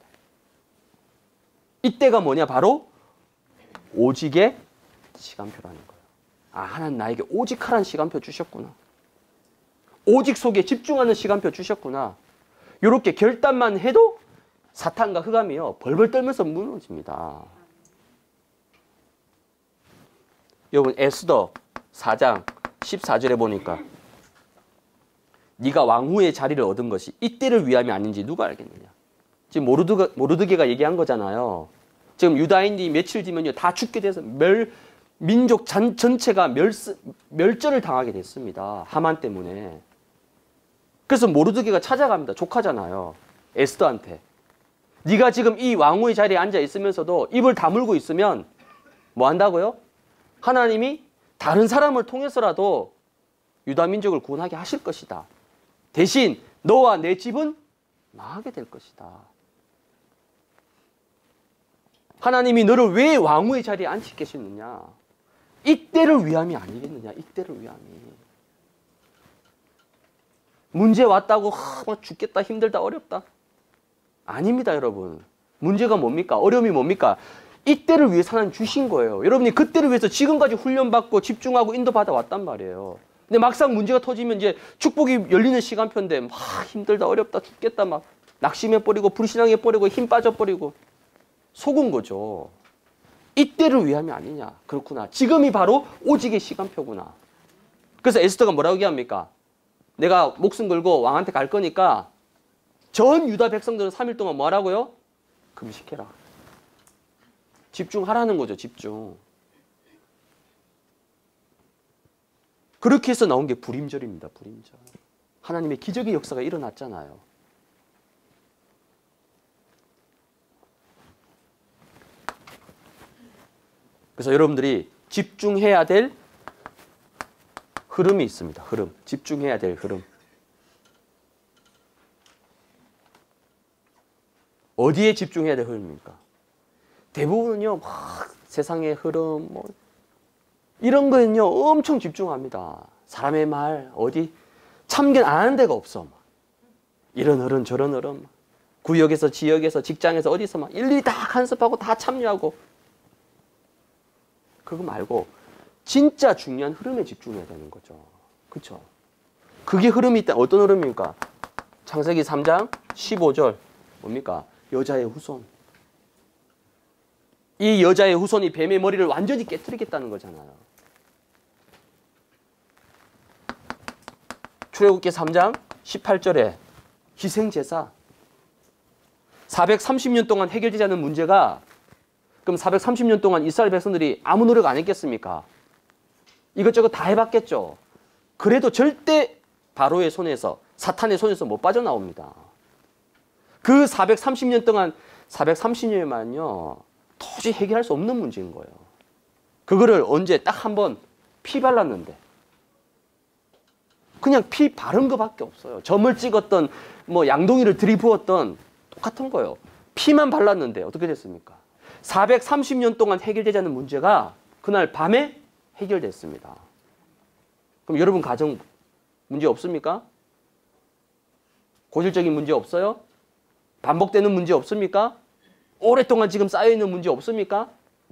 A: 이때가 뭐냐? 바로 오직의 시간표라는 거예요. 아, 하나님 나에게 오직하라는 시간표 주셨구나. 오직 속에 집중하는 시간표 주셨구나. 이렇게 결단만 해도 사탄과 흑암이요 벌벌 떨면서 무너집니다. 여러분 에스더 사 장 십사 절에 보니까 네가 왕후의 자리를 얻은 것이 이때를 위함이 아닌지 누가 알겠느냐. 지금 모르드가, 모르드게가 얘기한 거잖아요. 지금 유다인이 며칠 뒤면요 다 죽게 돼서 멸, 민족 전, 전체가 멸, 멸절을 당하게 됐습니다. 하만 때문에. 그래서 모르드게가 찾아갑니다. 조카잖아요. 에스더한테. 네가 지금 이 왕후의 자리에 앉아 있으면서도 입을 다물고 있으면 뭐 한다고요? 하나님이 다른 사람을 통해서라도 유다 민족을 구원하게 하실 것이다. 대신 너와 내 집은 망하게 될 것이다. 하나님이 너를 왜 왕후의 자리에 앉혀 계시느냐? 이때를 위함이 아니겠느냐? 이때를 위함이. 문제 왔다고 하, 막 죽겠다, 힘들다, 어렵다. 아닙니다, 여러분. 문제가 뭡니까? 어려움이 뭡니까? 이때를 위해서 하나님 주신 거예요. 여러분이 그때를 위해서 지금까지 훈련받고 집중하고 인도받아 왔단 말이에요. 근데 막상 문제가 터지면 이제 축복이 열리는 시간표인데 막 힘들다 어렵다 죽겠다 막 낙심해버리고 불신앙해버리고 힘 빠져버리고 속은 거죠. 이때를 위함이 아니냐. 그렇구나. 지금이 바로 오직의 시간표구나. 그래서 에스더가 뭐라고 얘기합니까? 내가 목숨 걸고 왕한테 갈 거니까 전 유다 백성들은 삼 일 동안 뭐 하라고요? 금식해라. 집중하라는 거죠. 집중. 그렇게 해서 나온 게 불임절입니다. 불임절. 하나님의 기적의 역사가 일어났잖아요. 그래서 여러분들이 집중해야 될 흐름이 있습니다. 흐름. 집중해야 될 흐름. 어디에 집중해야 될 흐름입니까? 대부분은요, 막 세상의 흐름, 뭐 이런 거는요, 엄청 집중합니다. 사람의 말, 어디 참견 안 하는 데가 없어. 막. 이런 흐름, 저런 흐름. 구역에서, 지역에서, 직장에서, 어디서 막 일일이 다 간섭하고 다 참여하고. 그거 말고 진짜 중요한 흐름에 집중해야 되는 거죠. 그렇죠? 그게 흐름이 있다. 어떤 흐름입니까? 창세기 삼 장 십오 절 뭡니까? 여자의 후손. 이 여자의 후손이 뱀의 머리를 완전히 깨뜨리겠다는 거잖아요. 출애굽기 삼 장 십팔 절에 희생제사. 사백삼십 년 동안 해결되지 않은 문제가 그럼 사백삼십 년 동안 이스라엘 백성들이 아무 노력 안 했겠습니까? 이것저것 다 해봤겠죠. 그래도 절대 바로의 손에서 사탄의 손에서 못 빠져나옵니다. 그 사백삼십 년 동안 사백삼십 년만요 도저히 해결할 수 없는 문제인 거예요. 그거를 언제 딱 한 번 피 발랐는데 그냥 피 바른 거밖에 없어요. 점을 찍었던 뭐 양동이를 들이부었던 똑같은 거예요. 피만 발랐는데 어떻게 됐습니까? 사백삼십 년 동안 해결되지 않는 문제가 그날 밤에 해결됐습니다. 그럼 여러분 가정 문제 없습니까? 고질적인 문제 없어요? 반복되는 문제 없습니까? 오랫동안 지금 쌓여있는 문제 없습니까?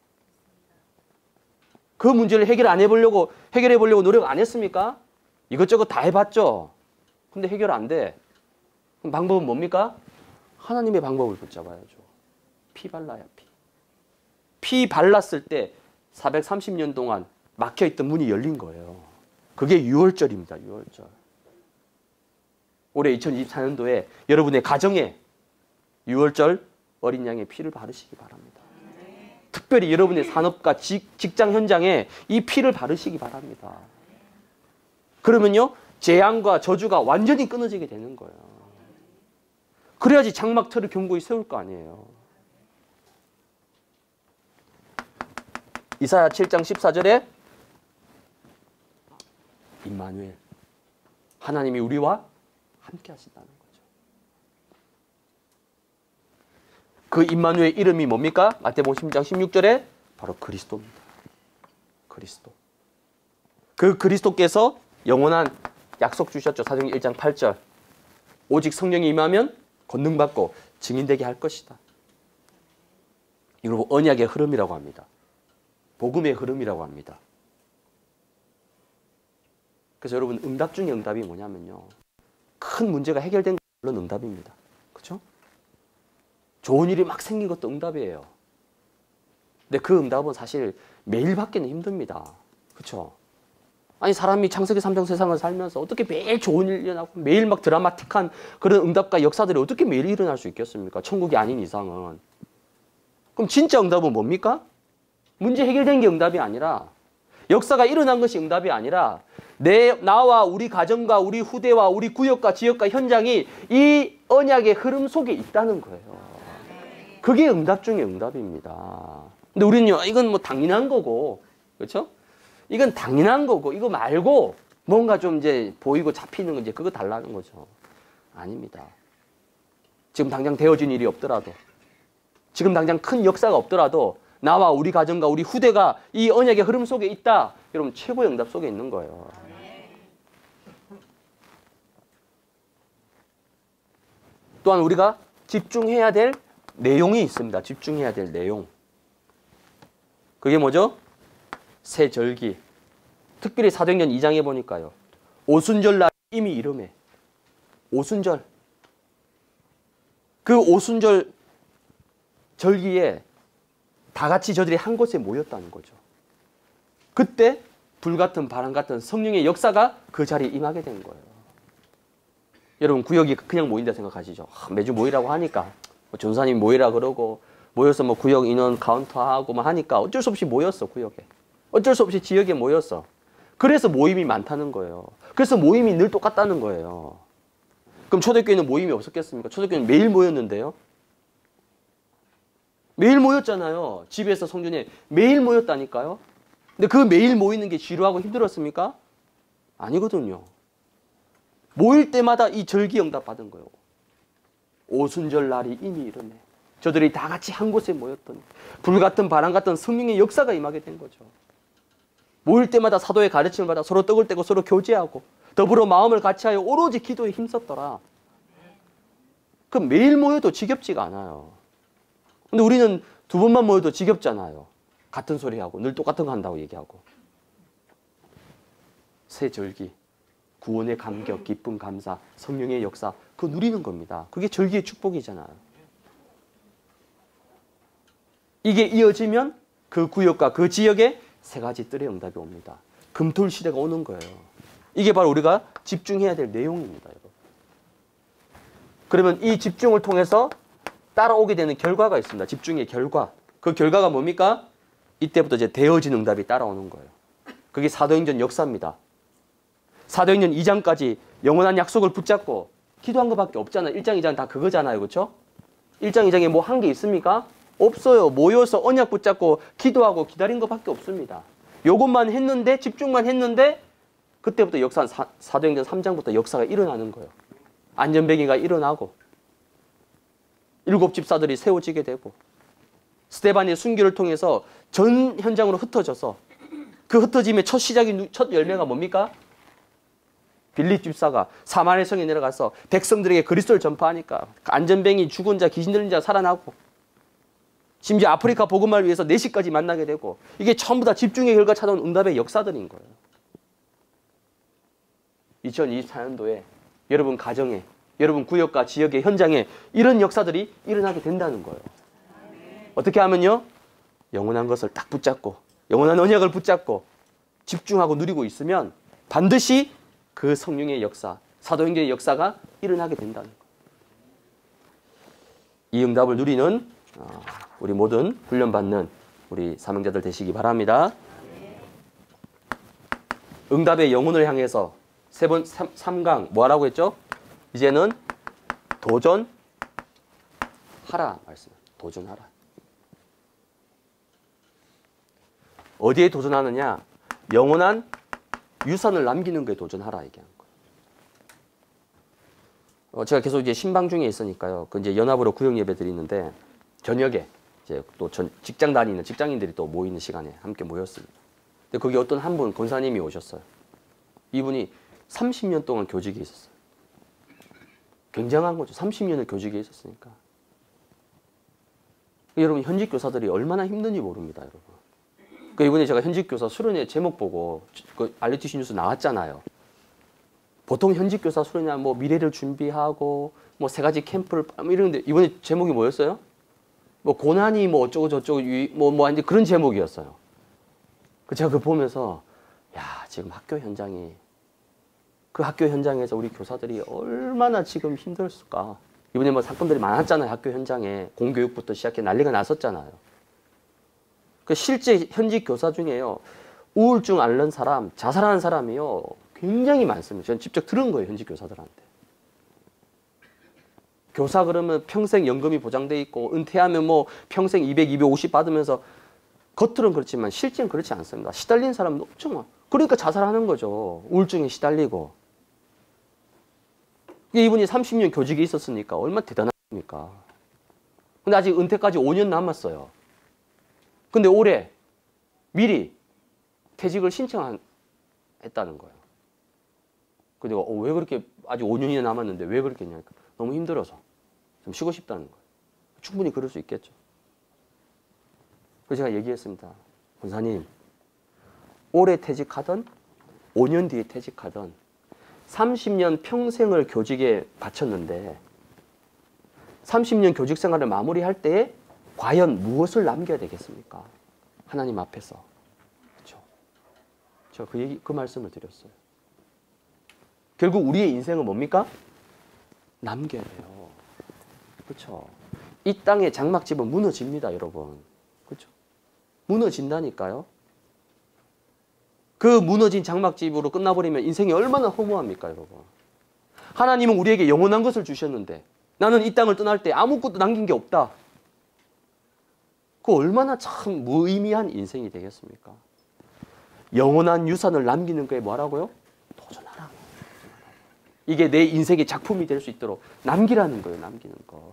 A: 그 문제를 해결 안 해보려고, 해결해 보려고 노력 안 했습니까? 이것저것 다 해봤죠? 근데 해결 안 돼. 그럼 방법은 뭡니까? 하나님의 방법을 붙잡아야죠. 피 발라야 피. 피 발랐을 때 사백삼십 년 동안 막혀있던 문이 열린 거예요. 그게 유월절입니다. 유월절. 올해 이천이십사 년도에 여러분의 가정에 유월절 어린 양의 피를 바르시기 바랍니다. 특별히 여러분의 산업과 직, 직장 현장에 이 피를 바르시기 바랍니다. 그러면요 재앙과 저주가 완전히 끊어지게 되는 거예요. 그래야지 장막터를 견고히 세울 거 아니에요. 이사야 칠 장 십사 절에 임마누엘 하나님이 우리와 함께 하신다는 거죠. 그 임마누엘 이름이 뭡니까? 마태복음 십 장 십육 절에 바로 그리스도입니다. 그리스도. 그 그리스도께서 영원한 약속 주셨죠. 사도행전 일 장 팔 절. 오직 성령이 임하면 권능받고 증인되게 할 것이다. 이걸 언약의 흐름이라고 합니다. 복음의 흐름이라고 합니다. 그래서 여러분 응답 중에 응답이 뭐냐면요. 큰 문제가 해결된 건 물론 응답입니다. 그렇죠? 좋은 일이 막 생긴 것도 응답이에요. 근데 그 응답은 사실 매일 받기는 힘듭니다. 그렇죠? 아니 사람이 창세기 삼 장 세상을 살면서 어떻게 매일 좋은 일 일어나고 매일 막 드라마틱한 그런 응답과 역사들이 어떻게 매일 일어날 수 있겠습니까? 천국이 아닌 이상은. 그럼 진짜 응답은 뭡니까? 문제 해결된 게 응답이 아니라 역사가 일어난 것이 응답이 아니라 내 나와 우리 가정과 우리 후대와 우리 구역과 지역과 현장이 이 언약의 흐름 속에 있다는 거예요. 그게 응답 중에 응답입니다. 근데 우리는요 이건 뭐 당연한 거고 그렇죠? 이건 당연한 거고 이거 말고 뭔가 좀 이제 보이고 잡히는 건 이제 그거 달라는 거죠. 아닙니다. 지금 당장 되어진 일이 없더라도 지금 당장 큰 역사가 없더라도 나와 우리 가정과 우리 후대가 이 언약의 흐름 속에 있다. 여러분 최고의 응답 속에 있는 거예요. 또한 우리가 집중해야 될 내용이 있습니다. 집중해야 될 내용. 그게 뭐죠? 새 절기. 특별히 사도행전 이 장에 보니까요. 오순절 날 이미 이름에 오순절. 그 오순절 절기에 다 같이 저들이 한 곳에 모였다는 거죠. 그때 불같은 바람 같은 성령의 역사가 그 자리에 임하게 된 거예요. 여러분 구역이 그냥 모인다 생각하시죠? 아, 매주 모이라고 하니까 뭐 전사님 모이라 그러고 모여서 뭐 구역 인원 카운터하고 뭐 하니까 어쩔 수 없이 모였어. 구역에. 어쩔 수 없이 지역에 모였어. 그래서 모임이 많다는 거예요. 그래서 모임이 늘 똑같다는 거예요. 그럼 초대교회는 모임이 없었겠습니까? 초대교회는 매일 모였는데요. 매일 모였잖아요. 집에서 성전에 매일 모였다니까요. 근데 그 매일 모이는 게 지루하고 힘들었습니까? 아니거든요. 모일 때마다 이 절기 응답 받은 거예요. 오순절 날이 이미 이르네. 저들이 다 같이 한 곳에 모였더니 불같은 바람 같은 성령의 역사가 임하게 된 거죠. 모일 때마다 사도의 가르침을 받아 서로 떡을 떼고 서로 교제하고 더불어 마음을 같이하여 오로지 기도에 힘썼더라. 그럼 매일 모여도 지겹지가 않아요. 근데 우리는 두 번만 모여도 지겹잖아요. 같은 소리하고 늘 똑같은 거 한다고 얘기하고. 새 절기, 구원의 감격, 기쁨, 감사, 성령의 역사 그거 누리는 겁니다. 그게 절기의 축복이잖아요. 이게 이어지면 그 구역과 그 지역에 세 가지 뜰의 응답이 옵니다. 금토일 시대가 오는 거예요. 이게 바로 우리가 집중해야 될 내용입니다. 여러분. 그러면 이 집중을 통해서 따라오게 되는 결과가 있습니다. 집중의 결과. 그 결과가 뭡니까? 이때부터 이제 되어진 응답이 따라오는 거예요. 그게 사도행전 역사입니다. 사도행전 이 장까지 영원한 약속을 붙잡고 기도한 것밖에 없잖아요. 일 장, 이 장 다 그거잖아요. 그렇죠? 일 장, 이 장에 뭐 한 게 있습니까? 없어요. 모여서 언약 붙잡고 기도하고 기다린 것밖에 없습니다. 요것만 했는데 집중만 했는데 그때부터 역사 사, 사도행전 삼 장부터 역사가 일어나는 거예요. 안전뱅이가 일어나고 일곱 집사들이 세워지게 되고 스데반의 순교를 통해서 전 현장으로 흩어져서 그 흩어짐의 첫 시작이 첫 열매가 뭡니까? 빌립 집사가 사마리아 성에 내려가서 백성들에게 그리스도를 전파하니까 안전뱅이, 죽은 자, 귀신 들린 자 살아나고 심지어 아프리카 복음화를 위해서 네 시까지 만나게 되고 이게 전부 다 집중의 결과 찾아온 응답의 역사들인 거예요. 이천이십사 년도에 여러분 가정에, 여러분 구역과 지역의 현장에 이런 역사들이 일어나게 된다는 거예요. 어떻게 하면요? 영원한 것을 딱 붙잡고 영원한 언약을 붙잡고 집중하고 누리고 있으면 반드시 그 성령의 역사, 사도행전의 역사가 일어나게 된다는 거예요. 이 응답을 누리는 우리 모든 훈련받는 우리 사명자들 되시기 바랍니다. 응답의 영혼을 향해서 세 번, 삼 강 뭐 하라고 했죠? 이제는 도전하라 말씀. 도전하라. 어디에 도전하느냐? 영원한 유산을 남기는 거에 도전하라 얘기하는 거예요. 어, 제가 계속 이제 신방 중에 있으니까요. 그 이제 연합으로 구역 예배 드리는데 저녁에 이제 또 전 직장 다니는 직장인들이 또 모이는 시간에 함께 모였습니다. 근데 거기 어떤 한 분 권사님이 오셨어요. 이분이 삼십 년 동안 교직에 있었어요. 굉장한 거죠. 삼십 년을 교직에 있었으니까. 여러분 현직 교사들이 얼마나 힘든지 모릅니다, 여러분. 그 이번에 제가 현직 교사 수련회 제목 보고 그 알리티씨 뉴스 나왔잖아요. 보통 현직 교사 수련회 뭐 미래를 준비하고 뭐 세 가지 캠프를 뭐 이러는데 이번에 제목이 뭐였어요? 뭐 고난이 뭐 어쩌고 저쩌고 뭐뭐 뭐 이제 그런 제목이었어요. 그 제가 그 보면서 야 지금 학교 현장이 그 학교 현장에서 우리 교사들이 얼마나 지금 힘들었을까. 이번에 뭐 사건들이 많았잖아요. 학교 현장에 공교육부터 시작해 난리가 났었잖아요. 그 실제 현직 교사 중에요. 우울증 앓는 사람, 자살하는 사람이요. 굉장히 많습니다. 저는 직접 들은 거예요. 현직 교사들한테. 교사 그러면 평생 연금이 보장돼 있고 은퇴하면 뭐 평생 이백, 이백오십 받으면서 겉으로는 그렇지만 실제는 그렇지 않습니다. 시달린 사람도 엄청 많아. 그러니까 자살하는 거죠. 우울증에 시달리고. 이분이 삼십 년 교직에 있었으니까 얼마나 대단합니까? 근데 아직 은퇴까지 오 년 남았어요. 근데 올해 미리 퇴직을 신청했다는 거예요. 근데 어, 왜 그렇게 아직 오 년이나 남았는데 왜 그렇게 했냐니까 너무 힘들어서 좀 쉬고 싶다는 거예요. 충분히 그럴 수 있겠죠. 그래서 제가 얘기했습니다. 권사님, 올해 퇴직하든 오 년 뒤에 퇴직하든 삼십 년 평생을 교직에 바쳤는데 삼십 년 교직 생활을 마무리할 때에 과연 무엇을 남겨야 되겠습니까? 하나님 앞에서. 그렇죠? 제가 그 얘기, 그 말씀을 드렸어요. 결국 우리의 인생은 뭡니까? 남겨야 돼요. 그렇죠? 이 땅의 장막집은 무너집니다, 여러분. 그렇죠? 무너진다니까요. 그 무너진 장막집으로 끝나버리면 인생이 얼마나 허무합니까, 여러분. 하나님은 우리에게 영원한 것을 주셨는데 나는 이 땅을 떠날 때 아무것도 남긴 게 없다. 그 얼마나 참 무의미한 인생이 되겠습니까? 영원한 유산을 남기는 거에 뭐라고요? 도전하라. 이게 내 인생의 작품이 될 수 있도록 남기라는 거예요, 남기는 거.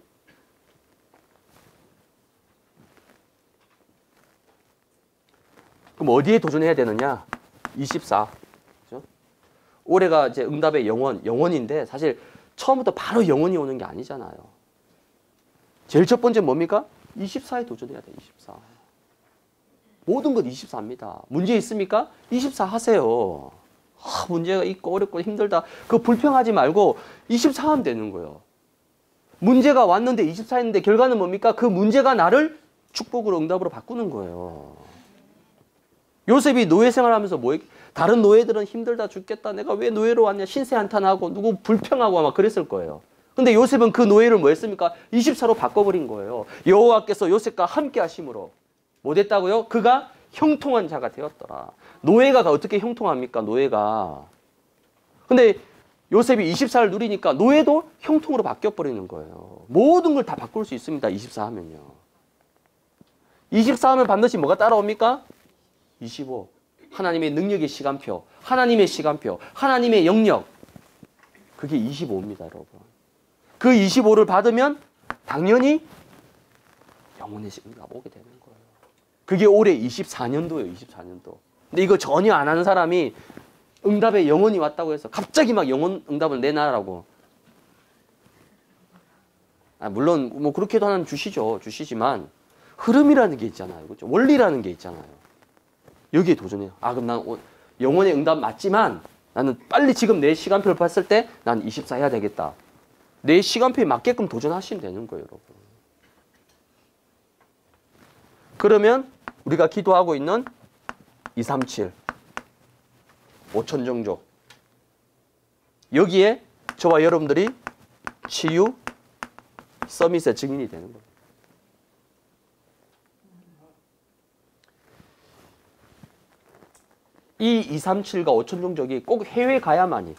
A: 그럼 어디에 도전해야 되느냐? 이십사. 그렇죠? 올해가 이제 응답의 영원, 영원인데 사실 처음부터 바로 영원이 오는 게 아니잖아요. 제일 첫 번째 뭡니까? 이십사에 도전해야 돼, 이십사. 모든 것 이십사입니다. 문제 있습니까? 이십사 하세요. 아, 문제가 있고 어렵고 힘들다. 그거 불평하지 말고 이십사 하면 되는 거예요. 문제가 왔는데 이십사 했는데 결과는 뭡니까? 그 문제가 나를 축복으로 응답으로 바꾸는 거예요. 요셉이 노예 생활하면서 뭐 다른 노예들은 힘들다 죽겠다. 내가 왜 노예로 왔냐. 신세 한탄하고 누구 불평하고 막 그랬을 거예요. 근데 요셉은 그 노예를 뭐 했습니까? 이십사로 바꿔버린 거예요. 여호와께서 요셉과 함께 하심으로 뭐 됐다고요? 그가 형통한 자가 되었더라. 노예가 어떻게 형통합니까? 노예가. 근데 요셉이 이십사를 누리니까 노예도 형통으로 바뀌어버리는 거예요. 모든 걸 다 바꿀 수 있습니다. 이십사 하면요. 이십사 하면 반드시 뭐가 따라옵니까? 이십오. 하나님의 능력의 시간표, 하나님의 시간표, 하나님의 영역. 그게 이십오입니다, 여러분. 그 이십오를 받으면 당연히 영혼의 응답 오게 되는 거예요. 그게 올해 이십사 년도예요, 이십사 년도. 근데 이거 전혀 안 하는 사람이 응답에 영혼이 왔다고 해서 갑자기 막 영혼 응답을 내놔라고. 아, 물론 뭐 그렇게도 하나님 주시죠, 주시지만 흐름이라는 게 있잖아요, 그렇죠? 원리라는 게 있잖아요. 여기에 도전해요. 아, 그럼 난 영혼의 응답 맞지만 나는 빨리 지금 내 시간표를 봤을 때 난 이십사 해야 되겠다. 내 시간표에 맞게끔 도전하시면 되는 거예요, 여러분. 그러면 우리가 기도하고 있는 이삼칠, 오천정족. 여기에 저와 여러분들이 치유 서밋의 증인이 되는 거예요. 이 이삼칠과 오천정족이 꼭 해외 가야만이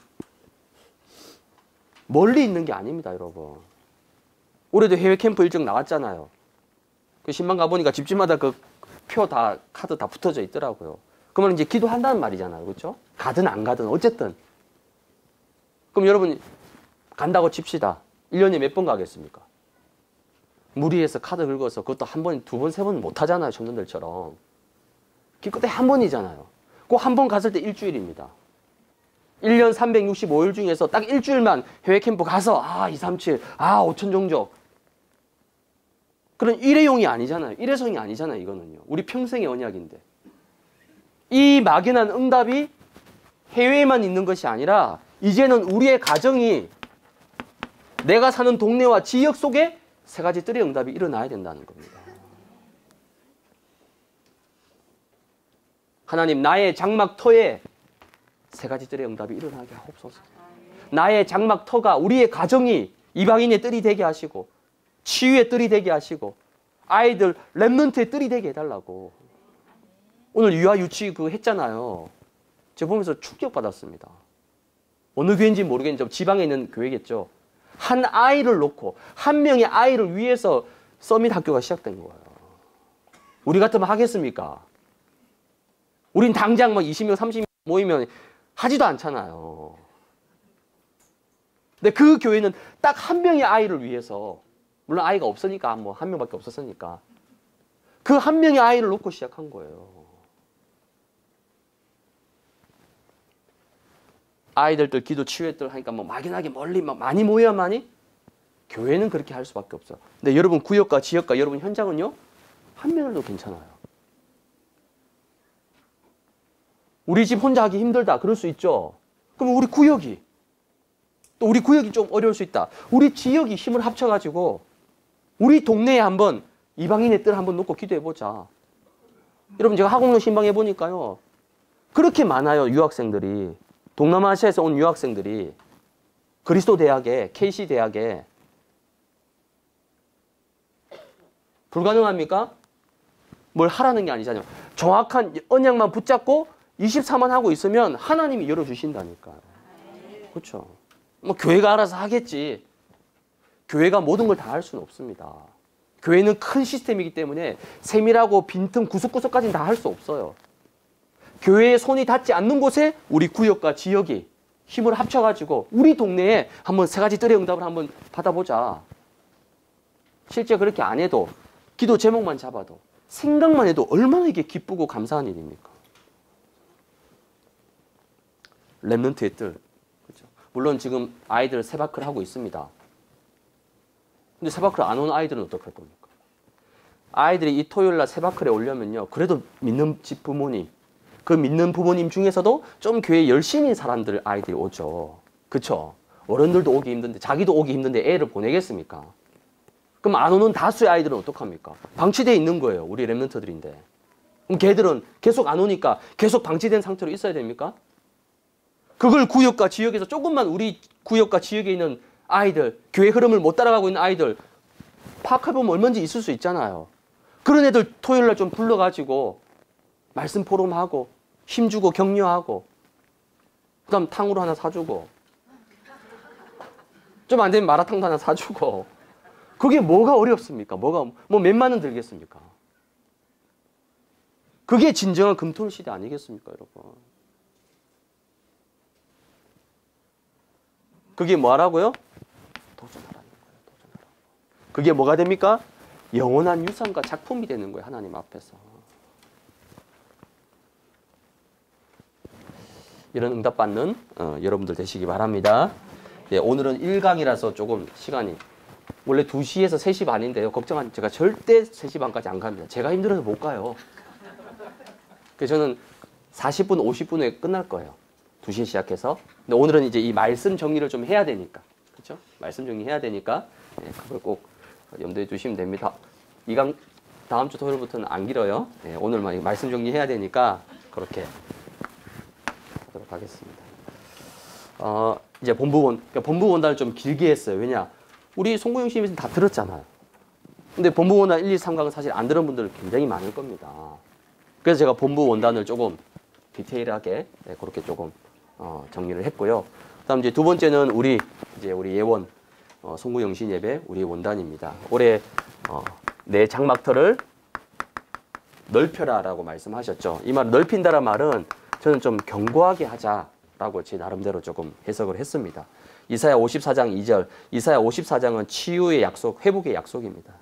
A: 멀리 있는 게 아닙니다, 여러분. 올해도 해외 캠프 일정 나왔잖아요. 그 신방 가보니까 집집마다 그 표 다, 카드 다 붙어져 있더라고요. 그러면 이제 기도한다는 말이잖아요. 그렇죠? 가든 안 가든 어쨌든. 그럼 여러분 간다고 칩시다. 일 년에 몇 번 가겠습니까? 무리해서 카드 긁어서 그것도 한 번, 두 번, 세 번 못 하잖아요. 청년들처럼. 기껏해 한 번이잖아요. 꼭 한 번 갔을 때 일주일입니다. 일 년 삼백육십오 일 중에서 딱 일주일만 해외 캠프 가서 아, 이삼칠, 아, 오천정족. 그런 일회용이 아니잖아요. 일회성이 아니잖아요, 이거는요. 우리 평생의 언약인데. 이 막연한 응답이 해외에만 있는 것이 아니라 이제는 우리의 가정이 내가 사는 동네와 지역 속에 세 가지 뜰의 응답이 일어나야 된다는 겁니다. 하나님, 나의 장막터에 세 가지 뜰의 응답이 일어나게 하옵소서. 나의 장막터가 우리의 가정이 이방인의 뜰이 되게 하시고 치유의 뜰이 되게 하시고 아이들 랩런트의 뜰이 되게 해달라고. 오늘 유아 유치 그거 했잖아요. 제가 보면서 충격받았습니다. 어느 교회인지 모르겠는데 지방에 있는 교회겠죠. 한 아이를 놓고 한 명의 아이를 위해서 서밋 학교가 시작된 거예요. 우리 같으면 하겠습니까? 우린 당장 막 이십 명, 삼십 명 모이면 하지도 않잖아요. 근데 그 교회는 딱 한 명의 아이를 위해서, 물론 아이가 없으니까 뭐 한 명밖에 없었으니까 그 한 명의 아이를 놓고 시작한 거예요. 아이들들 기도 치유했들 하니까 뭐 막연하게 멀리 막 많이 모여야만이 교회는 그렇게 할 수밖에 없어요. 근데 여러분 구역과 지역과 여러분 현장은요 한 명도 괜찮아요. 우리 집 혼자 하기 힘들다 그럴 수 있죠. 그럼 우리 구역이, 또 우리 구역이 좀 어려울 수 있다. 우리 지역이 힘을 합쳐가지고 우리 동네에 한번 이방인의 뜰 한번 놓고 기도해보자. 여러분 제가 학원로 신방해 보니까요. 그렇게 많아요. 유학생들이. 동남아시아에서 온 유학생들이 그리스도 대학에, 케이씨 대학에. 불가능합니까? 뭘 하라는 게 아니잖아요. 정확한 언약만 붙잡고 이십사만 하고 있으면 하나님이 열어주신다니까요. 그렇죠. 뭐 교회가 알아서 하겠지. 교회가 모든 걸 다 할 수는 없습니다. 교회는 큰 시스템이기 때문에 세밀하고 빈틈 구석구석까지는 다 할 수 없어요. 교회의 손이 닿지 않는 곳에 우리 구역과 지역이 힘을 합쳐가지고 우리 동네에 한번 세 가지 뜰의 응답을 한번 받아보자. 실제 그렇게 안 해도 기도 제목만 잡아도 생각만 해도 얼마나 이게 기쁘고 감사한 일입니까? 렘넌트의 뜰. 그렇죠. 물론 지금 아이들 세바클 하고 있습니다. 근데 세바클 안 오는 아이들은 어떡할 겁니까? 아이들이 이 토요일 날 세바클에 오려면요. 그래도 믿는 집 부모님, 그 믿는 부모님 중에서도 좀 교회 열심인 사람들 아이들이 오죠. 그렇죠? 어른들도 오기 힘든데 자기도 오기 힘든데 애를 보내겠습니까? 그럼 안 오는 다수의 아이들은 어떡합니까? 방치되어 있는 거예요. 우리 렘넌트들인데. 그럼 걔들은 계속 안 오니까 계속 방치된 상태로 있어야 됩니까? 그걸 구역과 지역에서 조금만 우리 구역과 지역에 있는 아이들, 교회 흐름을 못 따라가고 있는 아이들 파악해보면 얼마든지 있을 수 있잖아요. 그런 애들 토요일 날 좀 불러가지고 말씀 포럼하고 힘주고 격려하고 그 다음 탕후루 하나 사주고 좀 안 되면 마라탕도 하나 사주고 그게 뭐가 어렵습니까? 뭐가 뭐 몇만 원 들겠습니까? 그게 진정한 금토일 시대 아니겠습니까, 여러분? 그게 뭐라고요? 도전하라는 거예요. 도전하라고. 그게 뭐가 됩니까? 영원한 유산과 작품이 되는 거예요. 하나님 앞에서. 이런 응답받는 어, 여러분들 되시기 바랍니다. 예, 오늘은 일 강이라서 조금 시간이 원래 두 시에서 세 시 반인데요. 걱정한 제가 절대 세 시 반까지 안 갑니다. 제가 힘들어서 못 가요. 그래서 저는 사십 분, 오십 분에 끝날 거예요. 두 시에 시작해서. 근데 오늘은 이제 이 말씀 정리를 좀 해야 되니까. 그렇죠? 말씀 정리해야 되니까 예, 그걸 꼭 염두에 두시면 됩니다. 이 강 다음 주 토요일부터는 안 길어요. 예, 오늘만 말씀 정리해야 되니까 그렇게 하도록 하겠습니다. 어, 이제 본부원, 그러니까 본부원단을 좀 길게 했어요. 왜냐? 우리 송구영 씨는 다 들었잖아요. 근데 본부원단 일, 이, 삼 강은 사실 안 들은 분들 굉장히 많을 겁니다. 그래서 제가 본부원단을 조금 디테일하게 네, 그렇게 조금 어, 정리를 했고요. 그다음 이제 두 번째는 우리 이제 우리 예원 어, 송구영신 예배 우리 원단입니다. 올해 어, 내 장막터를 넓혀라라고 말씀하셨죠. 이 말 넓힌다는 말은 저는 좀 견고하게 하자라고 제 나름대로 조금 해석을 했습니다. 이사야 오십사 장 이 절, 이사야 오십사 장은 치유의 약속, 회복의 약속입니다.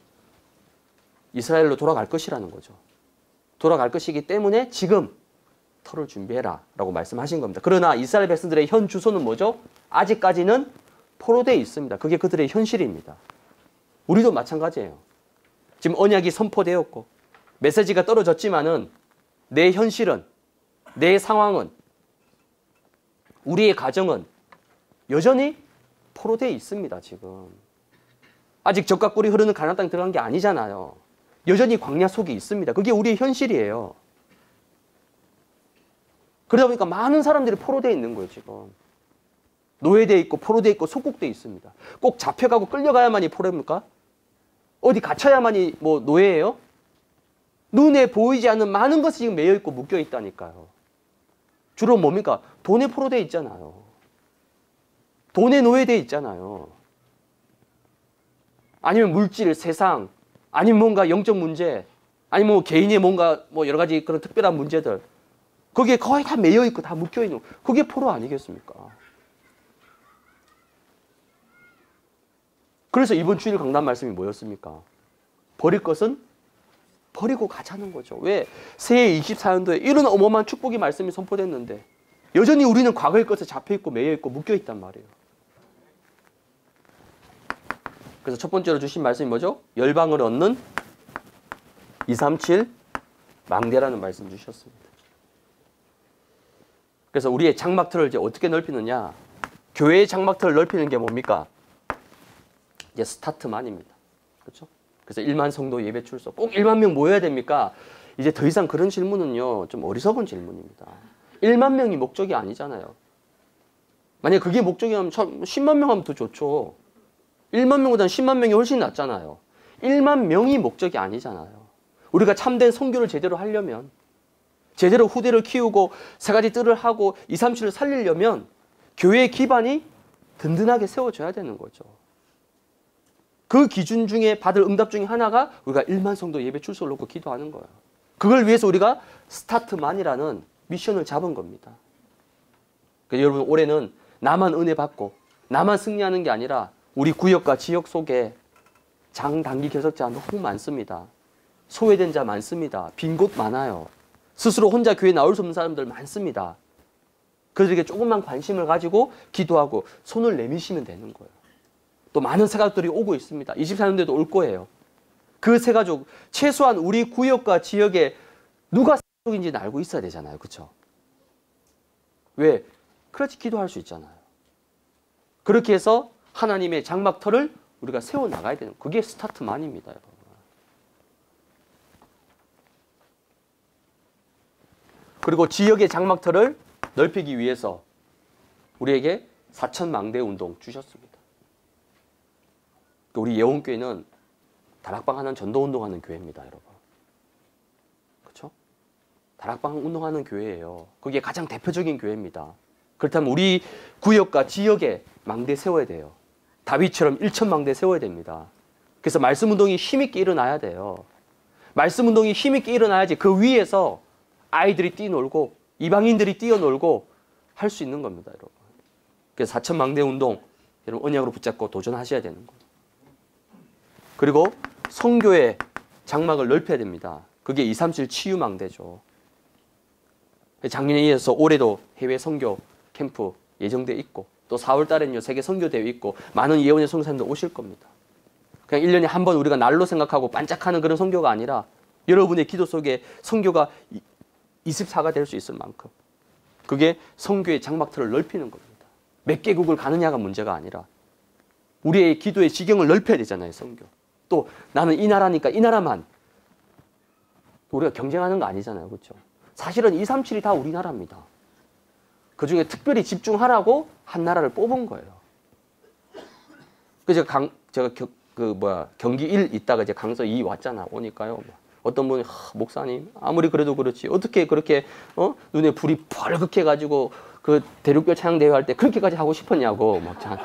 A: 이스라엘로 돌아갈 것이라는 거죠. 돌아갈 것이기 때문에 지금 터를 준비해라 라고 말씀하신 겁니다. 그러나 이스라엘 백성들의 현 주소는 뭐죠? 아직까지는 포로되어 있습니다. 그게 그들의 현실입니다. 우리도 마찬가지예요. 지금 언약이 선포되었고 메시지가 떨어졌지만은 내 현실은, 내 상황은, 우리의 가정은 여전히 포로되어 있습니다. 지금 아직 젖과 꿀이 흐르는 가나안 땅에 들어간 게 아니잖아요. 여전히 광야 속에 있습니다. 그게 우리의 현실이에요. 그러다 보니까 많은 사람들이 포로되어 있는 거예요. 지금 노예되어 있고 포로되어 있고 속국되어 있습니다. 꼭 잡혀가고 끌려가야만이 포로입니까? 어디 갇혀야만이 뭐 노예예요? 눈에 보이지 않는 많은 것이 지금 매여 있고 묶여 있다니까요. 주로 뭡니까? 돈에 포로되어 있잖아요. 돈에 노예되어 있잖아요. 아니면 물질, 세상, 아니면 뭔가 영적 문제, 아니면 뭐 개인의 뭔가 뭐 여러 가지 그런 특별한 문제들. 거기에 거의 다 매여 있고 다 묶여 있는, 그게 포로 아니겠습니까? 그래서 이번 주일 강단 말씀이 뭐였습니까? 버릴 것은 버리고 가자는 거죠. 왜? 새해 이십사 년도에 이런 어마어마한 축복의 말씀이 선포됐는데 여전히 우리는 과거의 것에 잡혀있고 매여있고 묶여있단 말이에요. 그래서 첫 번째로 주신 말씀이 뭐죠? 열방을 얻는 이백삼십칠 망대라는 말씀 주셨습니다. 그래서 우리의 장막틀을 이제 어떻게 넓히느냐? 교회의 장막틀을 넓히는 게 뭡니까? 이제 스타트만입니다. 그렇죠? 그래서 일만 성도 예배 출소. 꼭 일만 명 모여야 됩니까? 이제 더 이상 그런 질문은요, 좀 어리석은 질문입니다. 일만 명이 목적이 아니잖아요. 만약 그게 목적이라면 십만 명 하면 더 좋죠. 일만 명보다는 십만 명이 훨씬 낫잖아요. 일만 명이 목적이 아니잖아요. 우리가 참된 선교를 제대로 하려면, 제대로 후대를 키우고 세 가지 뜰을 하고 이삼칠을 살리려면 교회의 기반이 든든하게 세워져야 되는 거죠. 그 기준 중에 받을 응답 중에 하나가 우리가 일만 성도 예배 출소를 놓고 기도하는 거예요. 그걸 위해서 우리가 스타트만이라는 미션을 잡은 겁니다. 그래서 여러분, 올해는 나만 은혜 받고 나만 승리하는 게 아니라 우리 구역과 지역 속에 장단기 개척자 너무 많습니다. 소외된 자 많습니다. 빈 곳 많아요. 스스로 혼자 교회 나올 수 없는 사람들 많습니다. 그들에게 조금만 관심을 가지고 기도하고 손을 내미시면 되는 거예요. 또 많은 새가족들이 오고 있습니다. 이십사 년대도 올 거예요. 그 새가족, 최소한 우리 구역과 지역에 누가 새가족인지는 알고 있어야 되잖아요. 그렇죠? 왜? 그렇지 기도할 수 있잖아요. 그렇게 해서 하나님의 장막터를 우리가 세워나가야 되는, 그게 스타트만입니다. 여러분. 그리고 지역의 장막터를 넓히기 위해서 우리에게 사천망대 운동 주셨습니다. 우리 예원교회는 다락방 하는 전도운동하는 교회입니다. 여러분. 그렇죠? 다락방 운동하는 교회예요. 그게 가장 대표적인 교회입니다. 그렇다면 우리 구역과 지역에 망대 세워야 돼요. 다윗처럼 일천망대 세워야 됩니다. 그래서 말씀운동이 힘있게 일어나야 돼요. 말씀운동이 힘있게 일어나야지 그 위에서 아이들이 뛰놀고 이방인들이 뛰어놀고 할 수 있는 겁니다. 여러분. 그래서 사천망대 운동 여러분 언약으로 붙잡고 도전하셔야 되는 거예요. 그리고 선교의 장막을 넓혀야 됩니다. 그게 이삼칠 치유망대죠. 작년에 이어서 올해도 해외 선교 캠프 예정돼 있고 또 사월 달에는요 세계 선교대회 있고 많은 예언의 선교사님들 오실 겁니다. 그냥 일 년에 한 번 우리가 날로 생각하고 반짝하는 그런 선교가 아니라 여러분의 기도 속에 선교가 이십사가 될 수 있을 만큼 그게 선교의 장막틀을 넓히는 겁니다. 몇 개국을 가느냐가 문제가 아니라 우리의 기도의 지경을 넓혀야 되잖아요. 선교. 또 나는 이 나라니까 이 나라만 우리가 경쟁하는 거 아니잖아요. 그렇죠? 사실은 이삼칠이 다 우리나라입니다. 그중에 특별히 집중하라고 한 나라를 뽑은 거예요. 그래서 제가 강, 제가 겨, 그 뭐야 경기 일 있다가 이제 강서 이 왔잖아. 오니까요. 어떤 분이 목사님 아무리 그래도 그렇지 어떻게 그렇게 어? 눈에 불이 벌겋게 가지고 그 대륙별 찬양 대회 할 때 그렇게까지 하고 싶었냐고 막 참.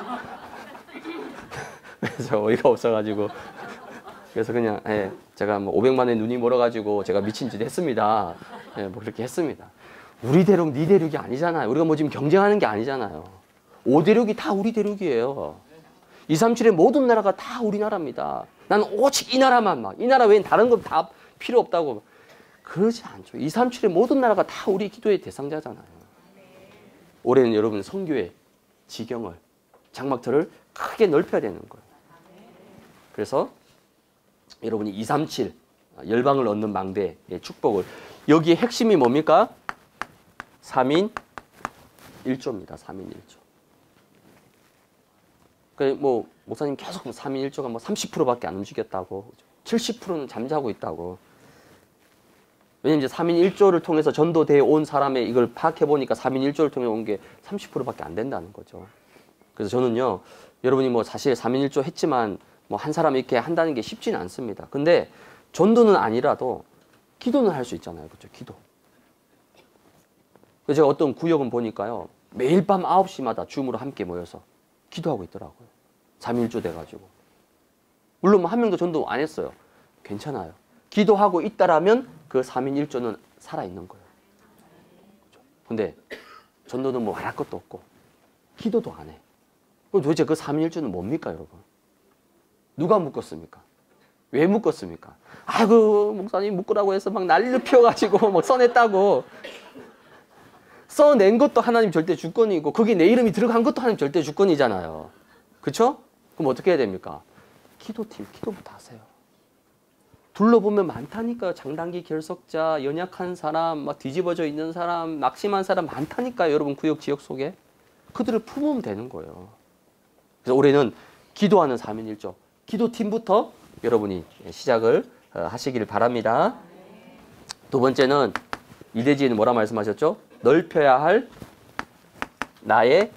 A: 그래서 어이가 없어가지고 그래서 그냥 예, 제가 뭐 오백만 원에 눈이 멀어가지고 제가 미친 짓 했습니다. 예, 뭐 그렇게 했습니다. 우리 대륙, 네 대륙이 아니잖아요. 우리가 뭐 지금 경쟁하는 게 아니잖아요. 오 대륙이 다 우리 대륙이에요. 이삼칠의 모든 나라가 다 우리나라입니다. 나는 오직 이 나라만 막, 이 나라 외엔 다른 건 다 필요 없다고. 그러지 않죠. 이삼칠의 모든 나라가 다 우리 기도의 대상자잖아요. 올해는 여러분 선교의 지경을, 장막틀을 크게 넓혀야 되는 거예요. 그래서 여러분이 이삼칠, 열방을 얻는 망대의 축복을, 여기에 핵심이 뭡니까? 삼인 일조입니다. 삼인 일조. 그 뭐 목사님 계속 삼인 일조가 뭐 삼십 퍼센트밖에 안 움직였다고, 칠십 퍼센트는 잠자고 있다고. 왜냐면 이제 삼인 일조를 통해서 전도대에 온 사람의 이걸 파악해 보니까 삼인 일조를 통해 온 게 삼십 퍼센트밖에 안 된다는 거죠. 그래서 저는요, 여러분이 뭐 사실 삼인 일조 했지만 뭐 한 사람 이렇게 한다는 게 쉽지는 않습니다. 근데 전도는 아니라도 기도는 할 수 있잖아요. 그렇죠? 기도. 그래서 제가 어떤 구역은 보니까요, 매일 밤 아홉 시마다 줌으로 함께 모여서 기도하고 있더라고요. 삼인 일조 돼가지고. 물론 뭐 한 명도 전도 안 했어요. 괜찮아요. 기도하고 있다라면 그 삼인 일조는 살아있는 거예요. 그렇죠? 근데 전도는 뭐 말할 것도 없고 기도도 안 해. 그럼 도대체 그 삼인 일조는 뭡니까, 여러분? 누가 묶었습니까? 왜 묶었습니까? 아이고, 목사님 묶으라고 해서 막 난리를 피워가지고 막 써냈다고. 써낸 것도 하나님 절대 주권이고 거기에 내 이름이 들어간 것도 하나님 절대 주권이잖아요. 그렇죠? 그럼 어떻게 해야 됩니까? 기도팀, 기도부터 하세요. 둘러보면 많다니까요. 장단기 결석자, 연약한 사람, 막 뒤집어져 있는 사람, 낙심한 사람 많다니까요. 여러분 구역 지역 속에. 그들을 품으면 되는 거예요. 그래서 올해는 기도하는 삼일일조. 기도팀부터 여러분이 시작을 하시길 바랍니다. 두 번째는 이대지는 뭐라 말씀하셨죠? 넓혀야 할 나의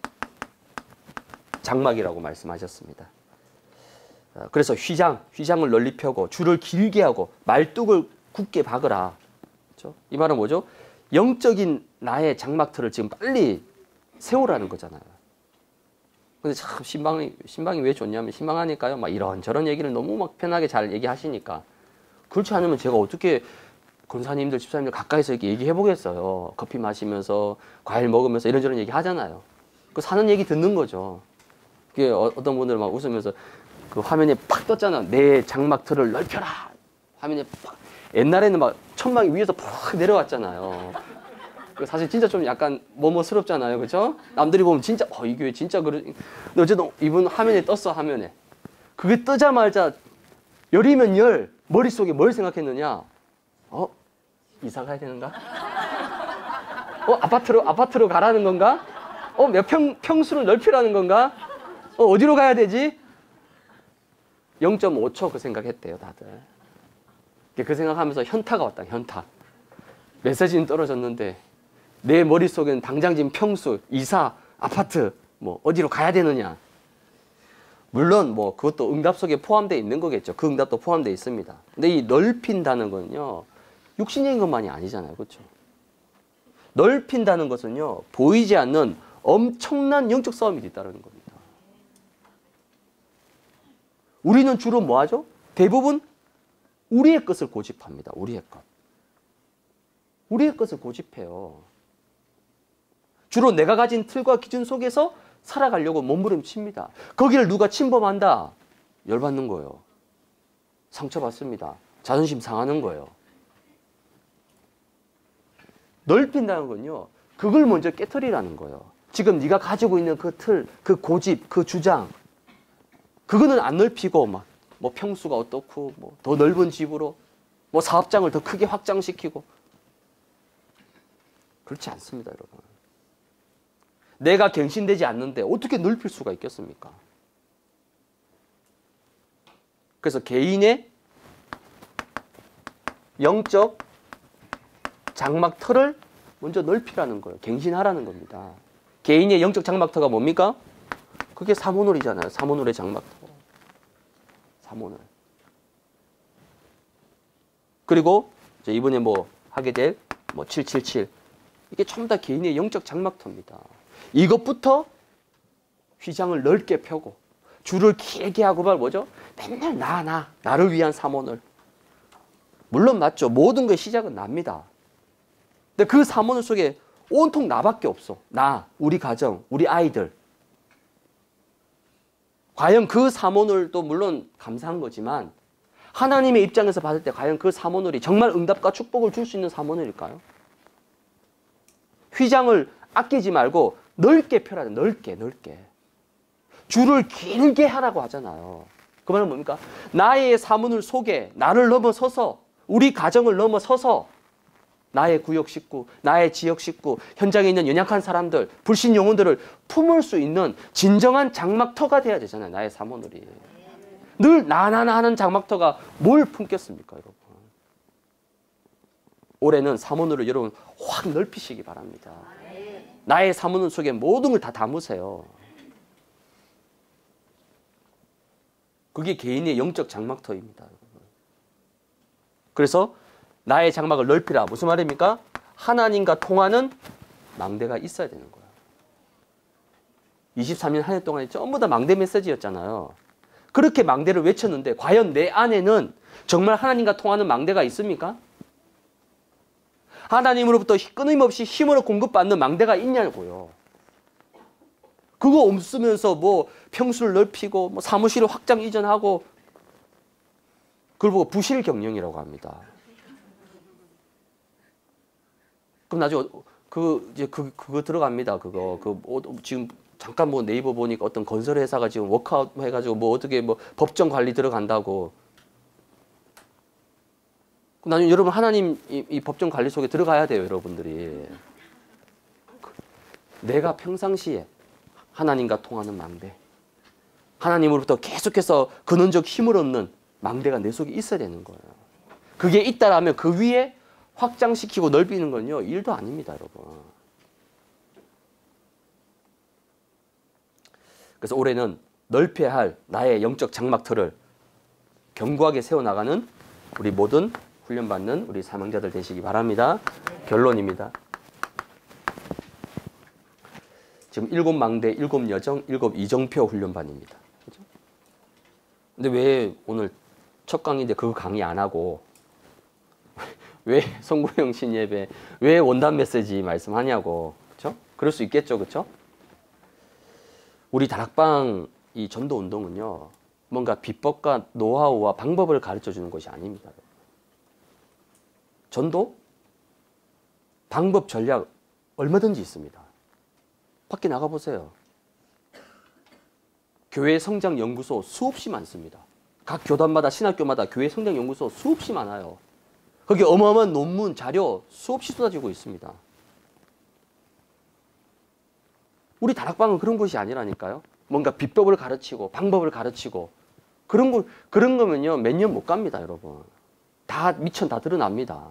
A: 장막이라고 말씀하셨습니다. 그래서 휘장, 휘장을 널리 펴고 줄을 길게 하고 말뚝을 굳게 박으라. 그렇죠? 이 말은 뭐죠? 영적인 나의 장막틀을 지금 빨리 세우라는 거잖아요. 근데 참 신방이 신방이 왜 좋냐면 신방하니까요. 막 이런저런 얘기를 너무 막 편하게 잘 얘기하시니까. 그렇지 않으면 제가 어떻게 권사님들, 집사님들 가까이서 이렇게 얘기해 보겠어요. 커피 마시면서 과일 먹으면서 이런저런 얘기 하잖아요. 그 사는 얘기 듣는 거죠. 그게 어떤 분들 막 웃으면서 그 화면에 팍 떴잖아. 내 장막틀을 넓혀라. 화면에 팍. 옛날에는 막 천막이 위에서 팍 내려왔잖아요. 사실 진짜 좀 약간 뭐뭐스럽잖아요. 그렇죠? 남들이 보면 진짜 어, 이 교회 진짜 그러. 근데 어쨌든 이분 화면에 떴어. 화면에. 그게 뜨자마자 열이면 열 머릿속에 뭘 생각했느냐? 어? 이사 가야 되는가? 어? 아파트로 아파트로 가라는 건가? 어? 몇 평 평수를 넓히라는 건가? 어, 어디로 가야 되지? 영 점 오 초 그 생각했대요, 다들. 그 생각하면서 현타가 왔다. 현타. 메시지는 떨어졌는데 내 머릿속에는 당장 지금 평수, 이사, 아파트 뭐 어디로 가야 되느냐. 물론 뭐 그것도 응답 속에 포함되어 있는 거겠죠. 그 응답도 포함되어 있습니다. 근데 이 넓힌다는 건요. 육신적인 것만이 아니잖아요. 그렇죠? 넓힌다는 것은요. 보이지 않는 엄청난 영적 싸움이 있다는 겁니다. 우리는 주로 뭐 하죠? 대부분 우리의 것을 고집합니다. 우리의 것. 우리의 것을 고집해요. 주로 내가 가진 틀과 기준 속에서 살아가려고 몸부림칩니다. 거기를 누가 침범한다? 열받는 거예요. 상처받습니다. 자존심 상하는 거예요. 넓힌다는 건요. 그걸 먼저 깨트리라는 거예요. 지금 네가 가지고 있는 그 틀, 그 고집, 그 주장 그거는 안 넓히고 막 뭐 평수가 어떻고 뭐 더 넓은 집으로 뭐 사업장을 더 크게 확장시키고 그렇지 않습니다, 여러분. 내가 갱신되지 않는데 어떻게 넓힐 수가 있겠습니까? 그래서 개인의 영적 장막터를 먼저 넓히라는 거예요. 갱신하라는 겁니다. 개인의 영적 장막터가 뭡니까? 그게 사모놀이잖아요. 사모놀의 장막터. 사모놀. 그리고 이제 이번에 뭐 하게 될 뭐 칠칠칠. 이게 전부 다 개인의 영적 장막터입니다. 이것부터 휘장을 넓게 펴고 줄을 길게 하고 말 뭐죠? 맨날 나, 나, 나를 위한 사모놀. 물론 맞죠. 모든 것의 시작은 납니다. 근데 그 사모놀 속에 온통 나밖에 없어. 나, 우리 가정, 우리 아이들. 과연 그 사모놀도 물론 감사한 거지만 하나님의 입장에서 봤을 때 과연 그 사모놀이 정말 응답과 축복을 줄 수 있는 사모놀일까요? 휘장을 아끼지 말고 넓게 펴라. 넓게, 넓게. 줄을 길게 하라고 하잖아요. 그 말은 뭡니까? 나의 사모놀 속에 나를 넘어서서 우리 가정을 넘어서서 나의 구역 식구, 나의 지역 식구, 현장에 있는 연약한 사람들, 불신 영혼들을 품을 수 있는 진정한 장막터가 돼야 되잖아요. 나의 사모놀이. 늘 나나나 하는 장막터가 뭘 품겠습니까, 여러분? 올해는 사모놀을 여러분 확 넓히시기 바랍니다. 나의 사모놀 속에 모든 걸 다 담으세요. 그게 개인의 영적 장막터입니다. 여러분. 그래서 나의 장막을 넓히라. 무슨 말입니까? 하나님과 통하는 망대가 있어야 되는 거예요. 이십삼 년 한 해 동안 전부 다 망대 메시지였잖아요. 그렇게 망대를 외쳤는데 과연 내 안에는 정말 하나님과 통하는 망대가 있습니까? 하나님으로부터 끊임없이 힘으로 공급받는 망대가 있냐고요. 그거 없으면서 뭐 평수를 넓히고 뭐 사무실을 확장 이전하고 그걸 보고 부실 경영이라고 합니다. 그럼 나중에 그 이제 그 그거 들어갑니다. 그거 그 지금 잠깐 뭐 네이버 보니까 어떤 건설 회사가 지금 워크아웃 해가지고 뭐 어떻게 뭐 법정 관리 들어간다고. 나중에 여러분 하나님 이, 이 법정 관리 속에 들어가야 돼요, 여러분들이. 내가 평상시에 하나님과 통하는 망대, 하나님으로부터 계속해서 근원적 힘을 얻는 망대가 내 속에 있어야 되는 거예요. 그게 있다라면 그 위에 확장시키고 넓히는 건요, 일도 아닙니다, 여러분. 그래서 올해는 넓혀야 할 나의 영적 장막틀을 견고하게 세워나가는 우리 모든 훈련받는 우리 사명자들 되시기 바랍니다. 결론입니다. 지금 일곱 망대, 일곱 여정, 일곱 이정표 훈련반입니다. 그죠? 근데 왜 오늘 첫 강의인데 그거 강의 안 하고 왜 송구영 신예배, 왜 원단 메시지 말씀하냐고. 그렇죠? 그럴 수 있겠죠. 그렇죠? 우리 다락방 이 전도 운동은요, 뭔가 비법과 노하우와 방법을 가르쳐 주는 것이 아닙니다. 전도 방법 전략 얼마든지 있습니다. 밖에 나가보세요. 교회 성장 연구소 수없이 많습니다. 각 교단마다, 신학교마다 교회 성장 연구소 수없이 많아요. 거기 어마어마한 논문, 자료 수없이 쏟아지고 있습니다. 우리 다락방은 그런 곳이 아니라니까요. 뭔가 비법을 가르치고 방법을 가르치고 그런 거, 그런 거면요 몇 년 못 갑니다, 여러분. 다 미천 다 드러납니다.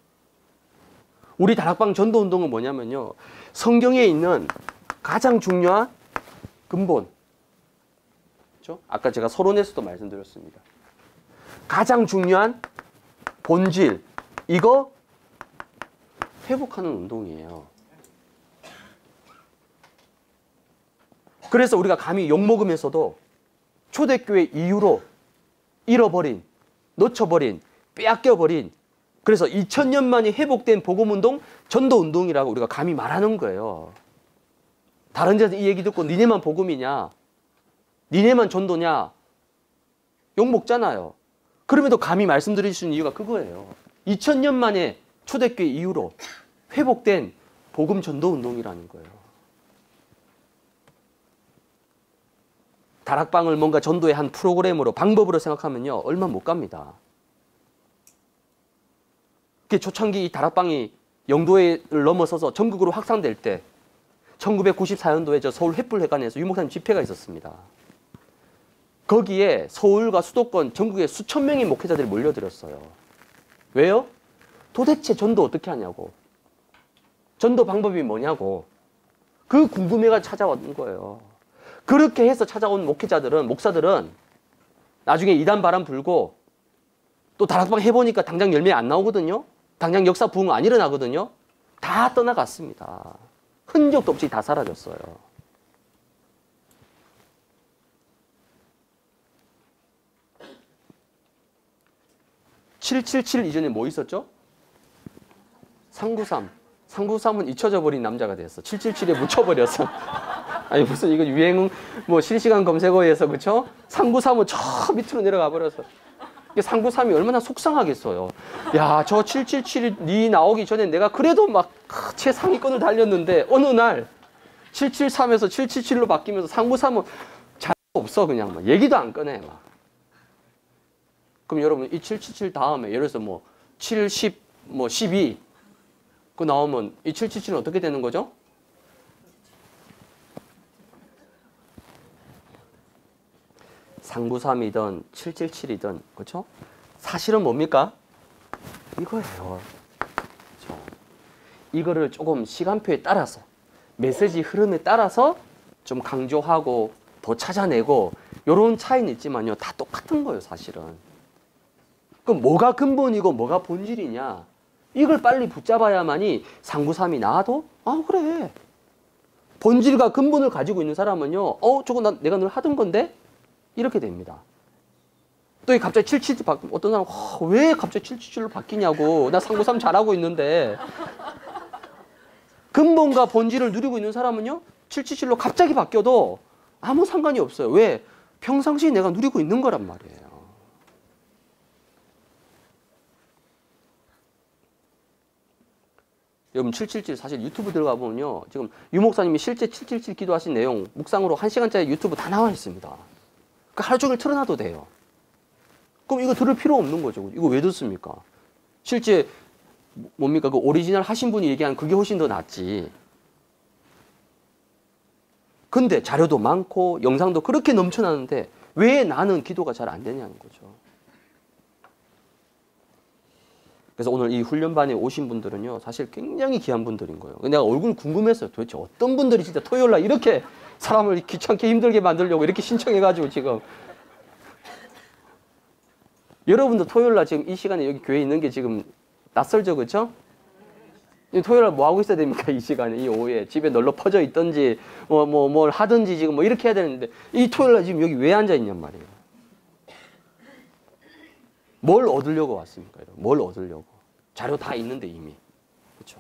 A: 우리 다락방 전도 운동은 뭐냐면요, 성경에 있는 가장 중요한 근본, 그렇죠? 아까 제가 서론에서도 말씀드렸습니다. 가장 중요한 본질, 이거 회복하는 운동이에요. 그래서 우리가 감히 욕먹으면서도 초대교회 이후로 잃어버린, 놓쳐버린, 빼앗겨버린, 그래서 이천 년 만에 회복된 복음운동, 전도운동이라고 우리가 감히 말하는 거예요. 다른 데서 이 얘기 듣고 니네만 복음이냐, 니네만 전도냐, 욕먹잖아요. 그럼에도 감히 말씀드릴 수 있는 이유가 그거예요. 이천 년 만에 초대교회 이후로 회복된 복음 전도운동이라는 거예요. 다락방을 뭔가 전도의 한 프로그램으로, 방법으로 생각하면요 얼마 못 갑니다. 그 초창기 이 다락방이 영도를 넘어서서 전국으로 확산될 때 천구백구십사 년도에 저 서울 횃불회관에서 유목사님 집회가 있었습니다. 거기에 서울과 수도권 전국에 수천 명의 목회자들이 몰려들었어요. 왜요? 도대체 전도 어떻게 하냐고, 전도 방법이 뭐냐고, 그 궁금해가 찾아온 거예요. 그렇게 해서 찾아온 목회자들은, 목사들은 나중에 이단 바람 불고 또 다락방 해보니까 당장 열매 안 나오거든요. 당장 역사 부흥 안 일어나거든요. 다 떠나갔습니다. 흔적도 없이 다 사라졌어요. 칠칠칠 이전에 뭐 있었죠? 삼구삼. 삼구삼은 잊혀져 버린 남자가 됐어. 칠칠칠에 묻혀버렸어. 아니 무슨 이거 유행 뭐 실시간 검색어에서, 그쵸? 삼구삼은 저 밑으로 내려가 버렸어. 삼구삼이 얼마나 속상하겠어요. 야, 저 칠칠칠이 나오기 전에 내가 그래도 막 최상위권을 달렸는데 어느 날 칠칠삼에서 칠칠칠로 바뀌면서 삼구삼은 잘 없어. 그냥 막 얘기도 안 꺼내 막. 그럼 여러분 이 칠칠칠 다음에 예를 들어서 뭐 칠십, 뭐 십이 그 나오면 이 칠칠칠은 어떻게 되는 거죠? 삼구삼이든 칠칠칠이든, 그렇죠? 사실은 뭡니까? 이거예요. 그렇죠? 이거를 조금 시간표에 따라서, 메시지 흐름에 따라서 좀 강조하고 더 찾아내고 이런 차이는 있지만요, 다 똑같은 거예요, 사실은. 그럼 뭐가 근본이고 뭐가 본질이냐? 이걸 빨리 붙잡아야만이 삼구삼이 나와도 아 그래. 본질과 근본을 가지고 있는 사람은요, 어 저거 나, 내가 늘 하던 건데? 이렇게 됩니다. 또 갑자기 칠칠칠 바뀌면 어떤 사람은 어, 왜 갑자기 칠칠칠로 바뀌냐고. 나 삼구삼 잘하고 있는데. 근본과 본질을 누리고 있는 사람은요, 칠칠칠로 갑자기 바뀌어도 아무 상관이 없어요. 왜? 평상시에 내가 누리고 있는 거란 말이에요. 여러분 칠칠칠 사실 유튜브 들어가 보면요, 지금 유 목사님이 실제 칠칠칠 기도하신 내용 묵상으로 한 시간짜리 유튜브 다 나와 있습니다. 그러니까 하루 종일 틀어놔도 돼요. 그럼 이거 들을 필요 없는 거죠. 이거 왜 듣습니까? 실제 뭡니까? 그 오리지널 하신 분이 얘기한 그게 훨씬 더 낫지. 근데 자료도 많고 영상도 그렇게 넘쳐나는데 왜 나는 기도가 잘 안 되냐는 거죠. 그래서 오늘 이 훈련반에 오신 분들은요, 사실 굉장히 귀한 분들인 거예요. 내가 얼굴 궁금했어요. 도대체 어떤 분들이 진짜 토요일 날 이렇게 사람을 귀찮게 힘들게 만들려고 이렇게 신청해가지고 지금. 여러분도 토요일 날 지금 이 시간에 여기 교회에 있는 게 지금 낯설죠, 그렇죠? 토요일 날 뭐 하고 있어야 됩니까? 이 시간에, 이 오후에 집에 널려 퍼져 있든지 뭐 뭐 뭘 하든지 지금 뭐 이렇게 해야 되는데 이 토요일 날 지금 여기 왜 앉아 있냔 말이에요. 뭘 얻으려고 왔습니까? 뭘 얻으려고? 자료 다 있는데 이미. 그렇죠?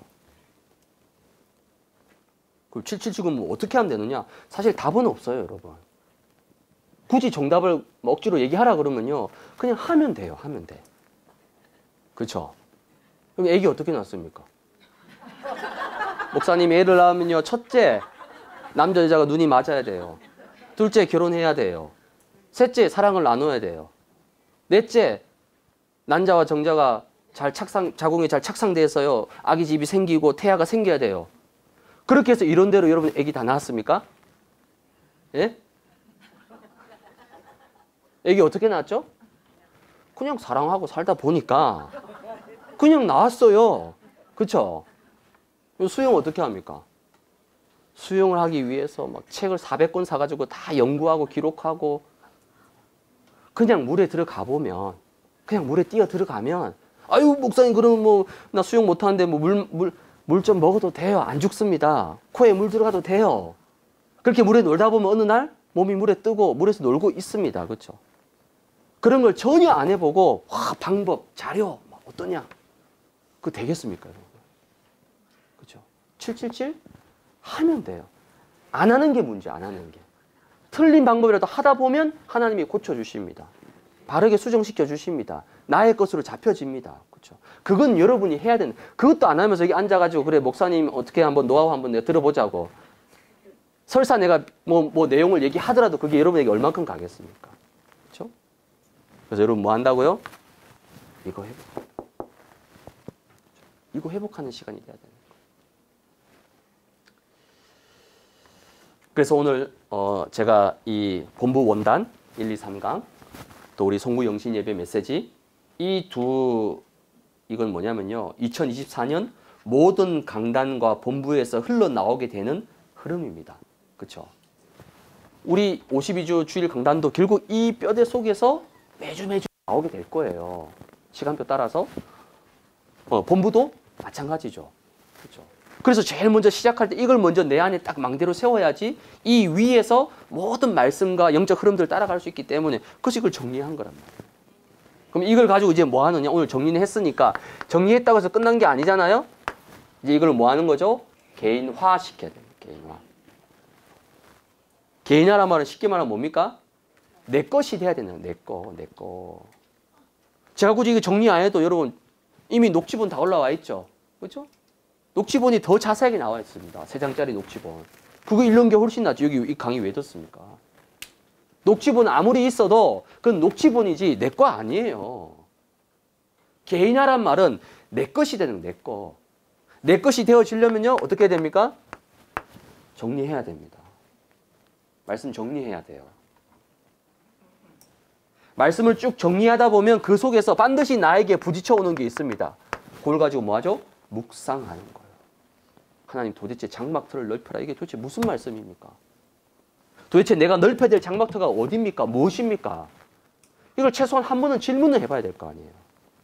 A: 그럼 칠칠칠구는 뭐 어떻게 하면 되느냐? 사실 답은 없어요, 여러분. 굳이 정답을 억지로 얘기하라 그러면요, 그냥 하면 돼요. 하면 돼. 그렇죠? 그럼 애기 어떻게 낳습니까? 목사님이 애를 낳으면요, 첫째, 남자 여자가 눈이 맞아야 돼요. 둘째, 결혼해야 돼요. 셋째, 사랑을 나눠야 돼요. 넷째, 난자와 정자가 잘 착상, 자궁이 잘 착상돼서요, 아기 집이 생기고 태아가 생겨야 돼요. 그렇게 해서 이런대로 여러분 애기 다 낳았습니까? 예? 애기 어떻게 낳았죠? 그냥 사랑하고 살다 보니까 그냥 낳았어요. 그쵸? 수영 어떻게 합니까? 수영을 하기 위해서 막 책을 사백 권 사가지고 다 연구하고 기록하고, 그냥 물에 들어가 보면, 그냥 물에 뛰어 들어가면, 아유, 목사님, 그러면 뭐, 나 수영 못하는데 뭐 물, 물, 물 좀 먹어도 돼요. 안 죽습니다. 코에 물 들어가도 돼요. 그렇게 물에 놀다 보면 어느 날 몸이 물에 뜨고 물에서 놀고 있습니다. 그렇죠? 그런 걸 전혀 안 해보고, 와, 방법, 자료, 어떠냐? 그거 되겠습니까? 그렇죠? 칠칠칠? 하면 돼요. 안 하는 게 문제, 안 하는 게. 틀린 방법이라도 하다 보면 하나님이 고쳐주십니다. 바르게 수정시켜 주십니다. 나의 것으로 잡혀집니다. 그렇죠? 그건 여러분이 해야 되는, 그것도 안 하면서 여기 앉아가지고, 그래, 목사님 어떻게 한번 노하우 한번 내가 들어보자고. 설사 내가 뭐, 뭐 내용을 얘기하더라도 그게 여러분에게 얼만큼 가겠습니까? 그렇죠? 그래서 여러분 뭐 한다고요? 이거 회복. 이거 회복하는 시간이 돼야 되는 거예요. 그래서 오늘 어 제가 이 본부 원단 일, 이, 삼 강, 또 우리 송구 영신 예배 메시지, 이 두, 이건 뭐냐면요, 이천이십사 년 모든 강단과 본부에서 흘러나오게 되는 흐름입니다. 그렇죠? 우리 오십이 주 주일 강단도 결국 이 뼈대 속에서 매주 매주 나오게 될 거예요. 시간표 따라서. 어, 본부도 마찬가지죠. 그렇죠? 그래서 제일 먼저 시작할 때 이걸 먼저 내 안에 딱 망대로 세워야지 이 위에서 모든 말씀과 영적 흐름들을 따라갈 수 있기 때문에, 그것이 이걸 정리한 거란 말이에요. 그럼 이걸 가지고 이제 뭐 하느냐? 오늘 정리는 했으니까, 정리했다고 해서 끝난 게 아니잖아요? 이제 이걸 뭐 하는 거죠? 개인화 시켜야 돼요. 개인화. 개인화란 말은 쉽게 말하면 뭡니까? 내 것이 돼야 되는, 내 거, 내 거. 제가 굳이 이거 정리 안 해도 여러분 이미 녹취본 다 올라와 있죠? 그렇죠? 녹취본이 더 자세하게 나와 있습니다. 세 장짜리 녹취본. 그거 읽는 게 훨씬 낫죠. 여기 이 강의 왜 듣습니까? 녹취본 아무리 있어도 그건 녹취본이지 내 거 아니에요. 개인화란 말은 내 것이 되는, 내 거. 내 것이 되어지려면요, 어떻게 해야 됩니까? 정리해야 됩니다. 말씀 정리해야 돼요. 말씀을 쭉 정리하다 보면 그 속에서 반드시 나에게 부딪혀 오는 게 있습니다. 그걸 가지고 뭐 하죠? 묵상하는 거예요. 하나님, 도대체 장막터를 넓혀라. 이게 도대체 무슨 말씀입니까? 도대체 내가 넓혀야 될 장막터가 어디입니까? 무엇입니까? 이걸 최소한 한 번은 질문을 해봐야 될 거 아니에요.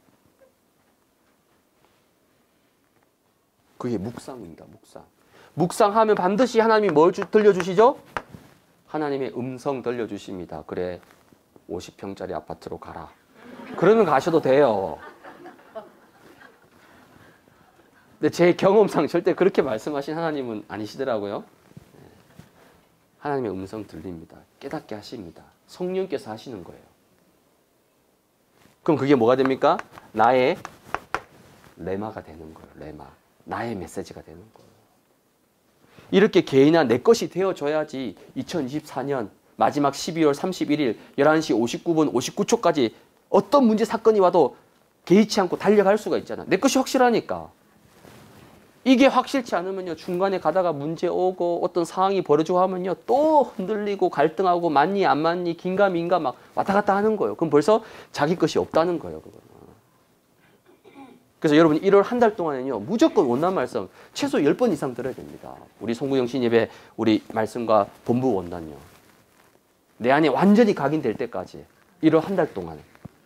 A: 그게 묵상입니다. 묵상. 묵상하면 반드시 하나님이 뭘 주, 들려주시죠? 하나님의 음성 들려주십니다. 그래, 오십 평짜리 아파트로 가라. 그러면 가셔도 돼요. 근데 제 경험상 절대 그렇게 말씀하신 하나님은 아니시더라고요. 하나님의 음성 들립니다. 깨닫게 하십니다. 성령께서 하시는 거예요. 그럼 그게 뭐가 됩니까? 나의 레마가 되는 거예요. 레마. 나의 메시지가 되는 거예요. 이렇게 개인화 내 것이 되어줘야지 이천이십사 년 마지막 십이월 삼십일일 열한 시 오십구 분 오십구 초까지 어떤 문제 사건이 와도 개의치 않고 달려갈 수가 있잖아. 내 것이 확실하니까. 이게 확실치 않으면요, 중간에 가다가 문제 오고 어떤 상황이 벌어지고 하면요, 또 흔들리고 갈등하고 맞니 안 맞니 긴가민가 막 왔다 갔다 하는 거예요. 그럼 벌써 자기 것이 없다는 거예요. 그거는. 그래서 여러분 일월 한 달 동안은요, 무조건 원난 말씀 최소 열 번 이상 들어야 됩니다. 우리 송구영신 예배 우리 말씀과 본부 원난요. 내 안에 완전히 각인될 때까지 일월 한 달 동안.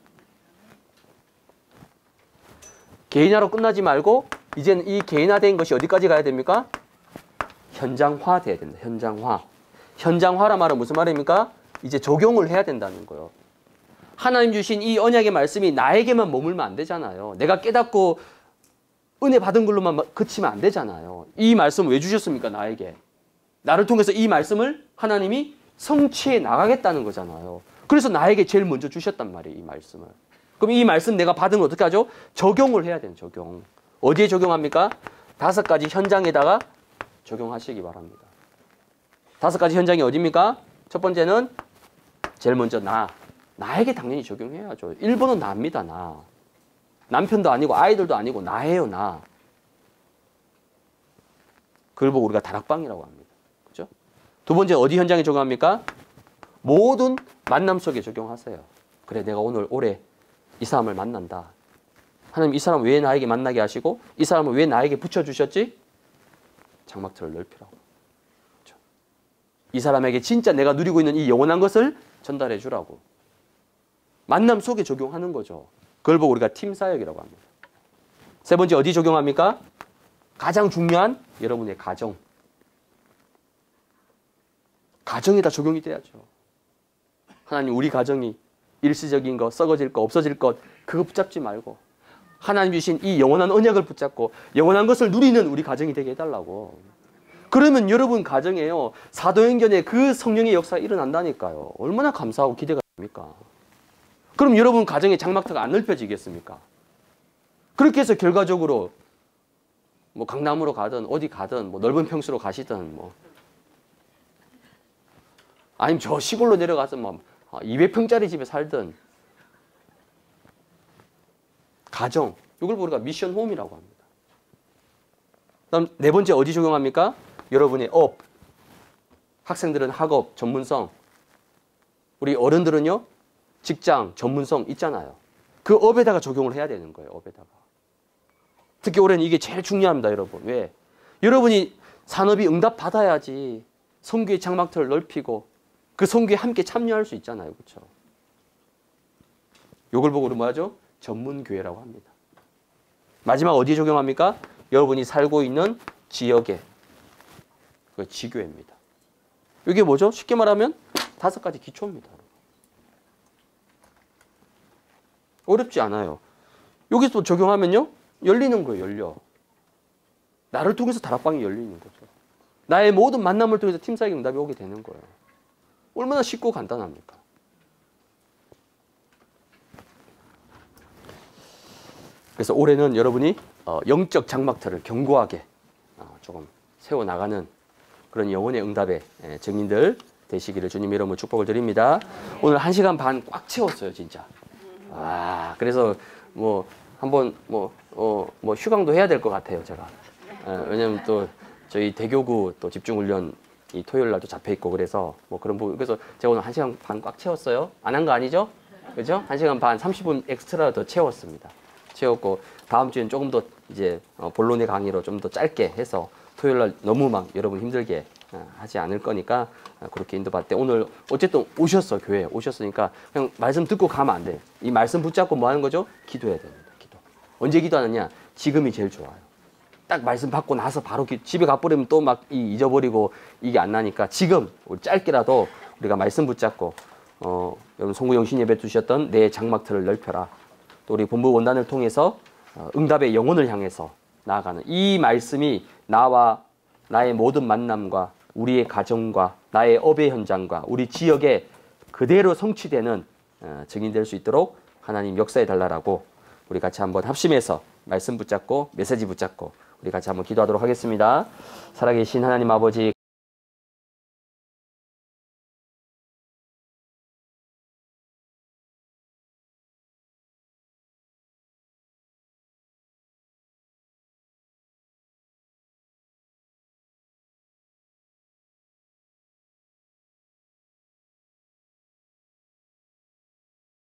A: 개인화로 끝나지 말고 이제는 이 개인화된 것이 어디까지 가야 됩니까? 현장화 돼야 된다. 현장화. 현장화란 말은 무슨 말입니까? 이제 적용을 해야 된다는 거예요. 하나님 주신 이 언약의 말씀이 나에게만 머물면 안 되잖아요. 내가 깨닫고 은혜 받은 걸로만 그치면 안 되잖아요. 이 말씀 왜 주셨습니까? 나에게. 나를 통해서 이 말씀을 하나님이 성취해 나가겠다는 거잖아요. 그래서 나에게 제일 먼저 주셨단 말이에요. 이 말씀을. 그럼 이 말씀 내가 받은 걸 어떻게 하죠? 적용을 해야 돼요. 적용. 어디에 적용합니까? 다섯 가지 현장에다가 적용하시기 바랍니다. 다섯 가지 현장이 어디입니까? 첫 번째는 제일 먼저 나. 나에게 당연히 적용해야죠. 일 번은 나입니다. 나. 남편도 아니고 아이들도 아니고 나예요. 나. 그걸 보고 우리가 다락방이라고 합니다. 그렇죠? 두 번째 어디 현장에 적용합니까? 모든 만남 속에 적용하세요. 그래, 내가 오늘 올해 이 사람을 만난다. 하나님 이 사람 왜 나에게 만나게 하시고 이 사람을 왜 나에게 붙여주셨지? 장막틀을 넓히라고. 그렇죠? 이 사람에게 진짜 내가 누리고 있는 이 영원한 것을 전달해 주라고. 만남 속에 적용하는 거죠. 그걸 보고 우리가 팀사역이라고 합니다. 세 번째 어디 적용합니까? 가장 중요한 여러분의 가정. 가정에다 적용이 돼야죠. 하나님 우리 가정이 일시적인 것, 썩어질 것, 없어질 것 그거 붙잡지 말고 하나님 주신 이 영원한 언약을 붙잡고 영원한 것을 누리는 우리 가정이 되게 해달라고. 그러면 여러분 가정에요. 사도행전에 그 성령의 역사가 일어난다니까요. 얼마나 감사하고 기대가 됩니까? 그럼 여러분 가정의 장막터가 안 넓혀지겠습니까? 그렇게 해서 결과적으로 뭐 강남으로 가든 어디 가든 뭐 넓은 평수로 가시든 뭐 아니면 저 시골로 내려가서 뭐 이백 평짜리 집에 살든 가정, 이걸 우리가 미션 홈이라고 합니다. 그다음 네 번째 어디 적용합니까? 여러분의 업. 학생들은 학업, 전문성. 우리 어른들은요. 직장, 전문성 있잖아요. 그 업에다가 적용을 해야 되는 거예요. 업에다가. 특히 올해는 이게 제일 중요합니다. 여러분. 왜? 여러분이 산업이 응답 받아야지 선교의 장막틀을 넓히고 그 선교에 함께 참여할 수 있잖아요. 그렇죠? 이걸 보고 우리 뭐하죠? 전문교회라고 합니다. 마지막 어디에 적용합니까? 여러분이 살고 있는 지역에. 그 지교회입니다. 이게 뭐죠? 쉽게 말하면 다섯 가지 기초입니다. 어렵지 않아요. 여기서 적용하면요. 열리는 거예요. 열려. 나를 통해서 다락방이 열리는 거죠. 나의 모든 만남을 통해서 팀사역 응답이 오게 되는 거예요. 얼마나 쉽고 간단합니까? 그래서 올해는 여러분이 영적 장막터를 견고하게 조금 세워나가는 그런 영혼의 응답의 증인들 되시기를 주님 이름으로 축복을 드립니다. 오늘 한 시간 반 꽉 채웠어요, 진짜. 아, 그래서 뭐 한번 뭐, 어, 뭐 휴강도 해야 될 것 같아요, 제가. 왜냐면 또 저희 대교구 또 집중훈련 이 토요일 날도 잡혀 있고 그래서 뭐 그런 부분. 그래서 제가 오늘 한 시간 반 꽉 채웠어요. 안 한 거 아니죠? 그죠? 한 시간 반 삼십 분 엑스트라 더 채웠습니다. 채웠고 다음 주엔 조금 더 이제 본론의 강의로 좀 더 짧게 해서 토요일 날 너무 막 여러분 힘들게 하지 않을 거니까 그렇게 인도받대. 오늘 어쨌든 오셨어. 교회에 오셨으니까 그냥 말씀 듣고 가면 안 돼요. 이 말씀 붙잡고 뭐 하는 거죠? 기도해야 됩니다. 기도. 언제 기도하느냐? 지금이 제일 좋아요. 딱 말씀 받고 나서 바로 기, 집에 가버리면 또 막 잊어버리고 이게 안 나니까 지금 우리 짧게라도 우리가 말씀 붙잡고 어, 여러분 송구영신 예배 두셨던 내 장막틀을 넓혀라. 또 우리 본부 원단을 통해서 어, 응답의 영혼을 향해서 나아가는 이 말씀이 나와 나의 모든 만남과 우리의 가정과 나의 업의 현장과 우리 지역에 그대로 성취되는 어, 증인될 수 있도록 하나님 역사해 달라라고 우리 같이 한번 합심해서 말씀 붙잡고 메시지 붙잡고 우리 같이 한번 기도하도록 하겠습니다. 살아계신 하나님 아버지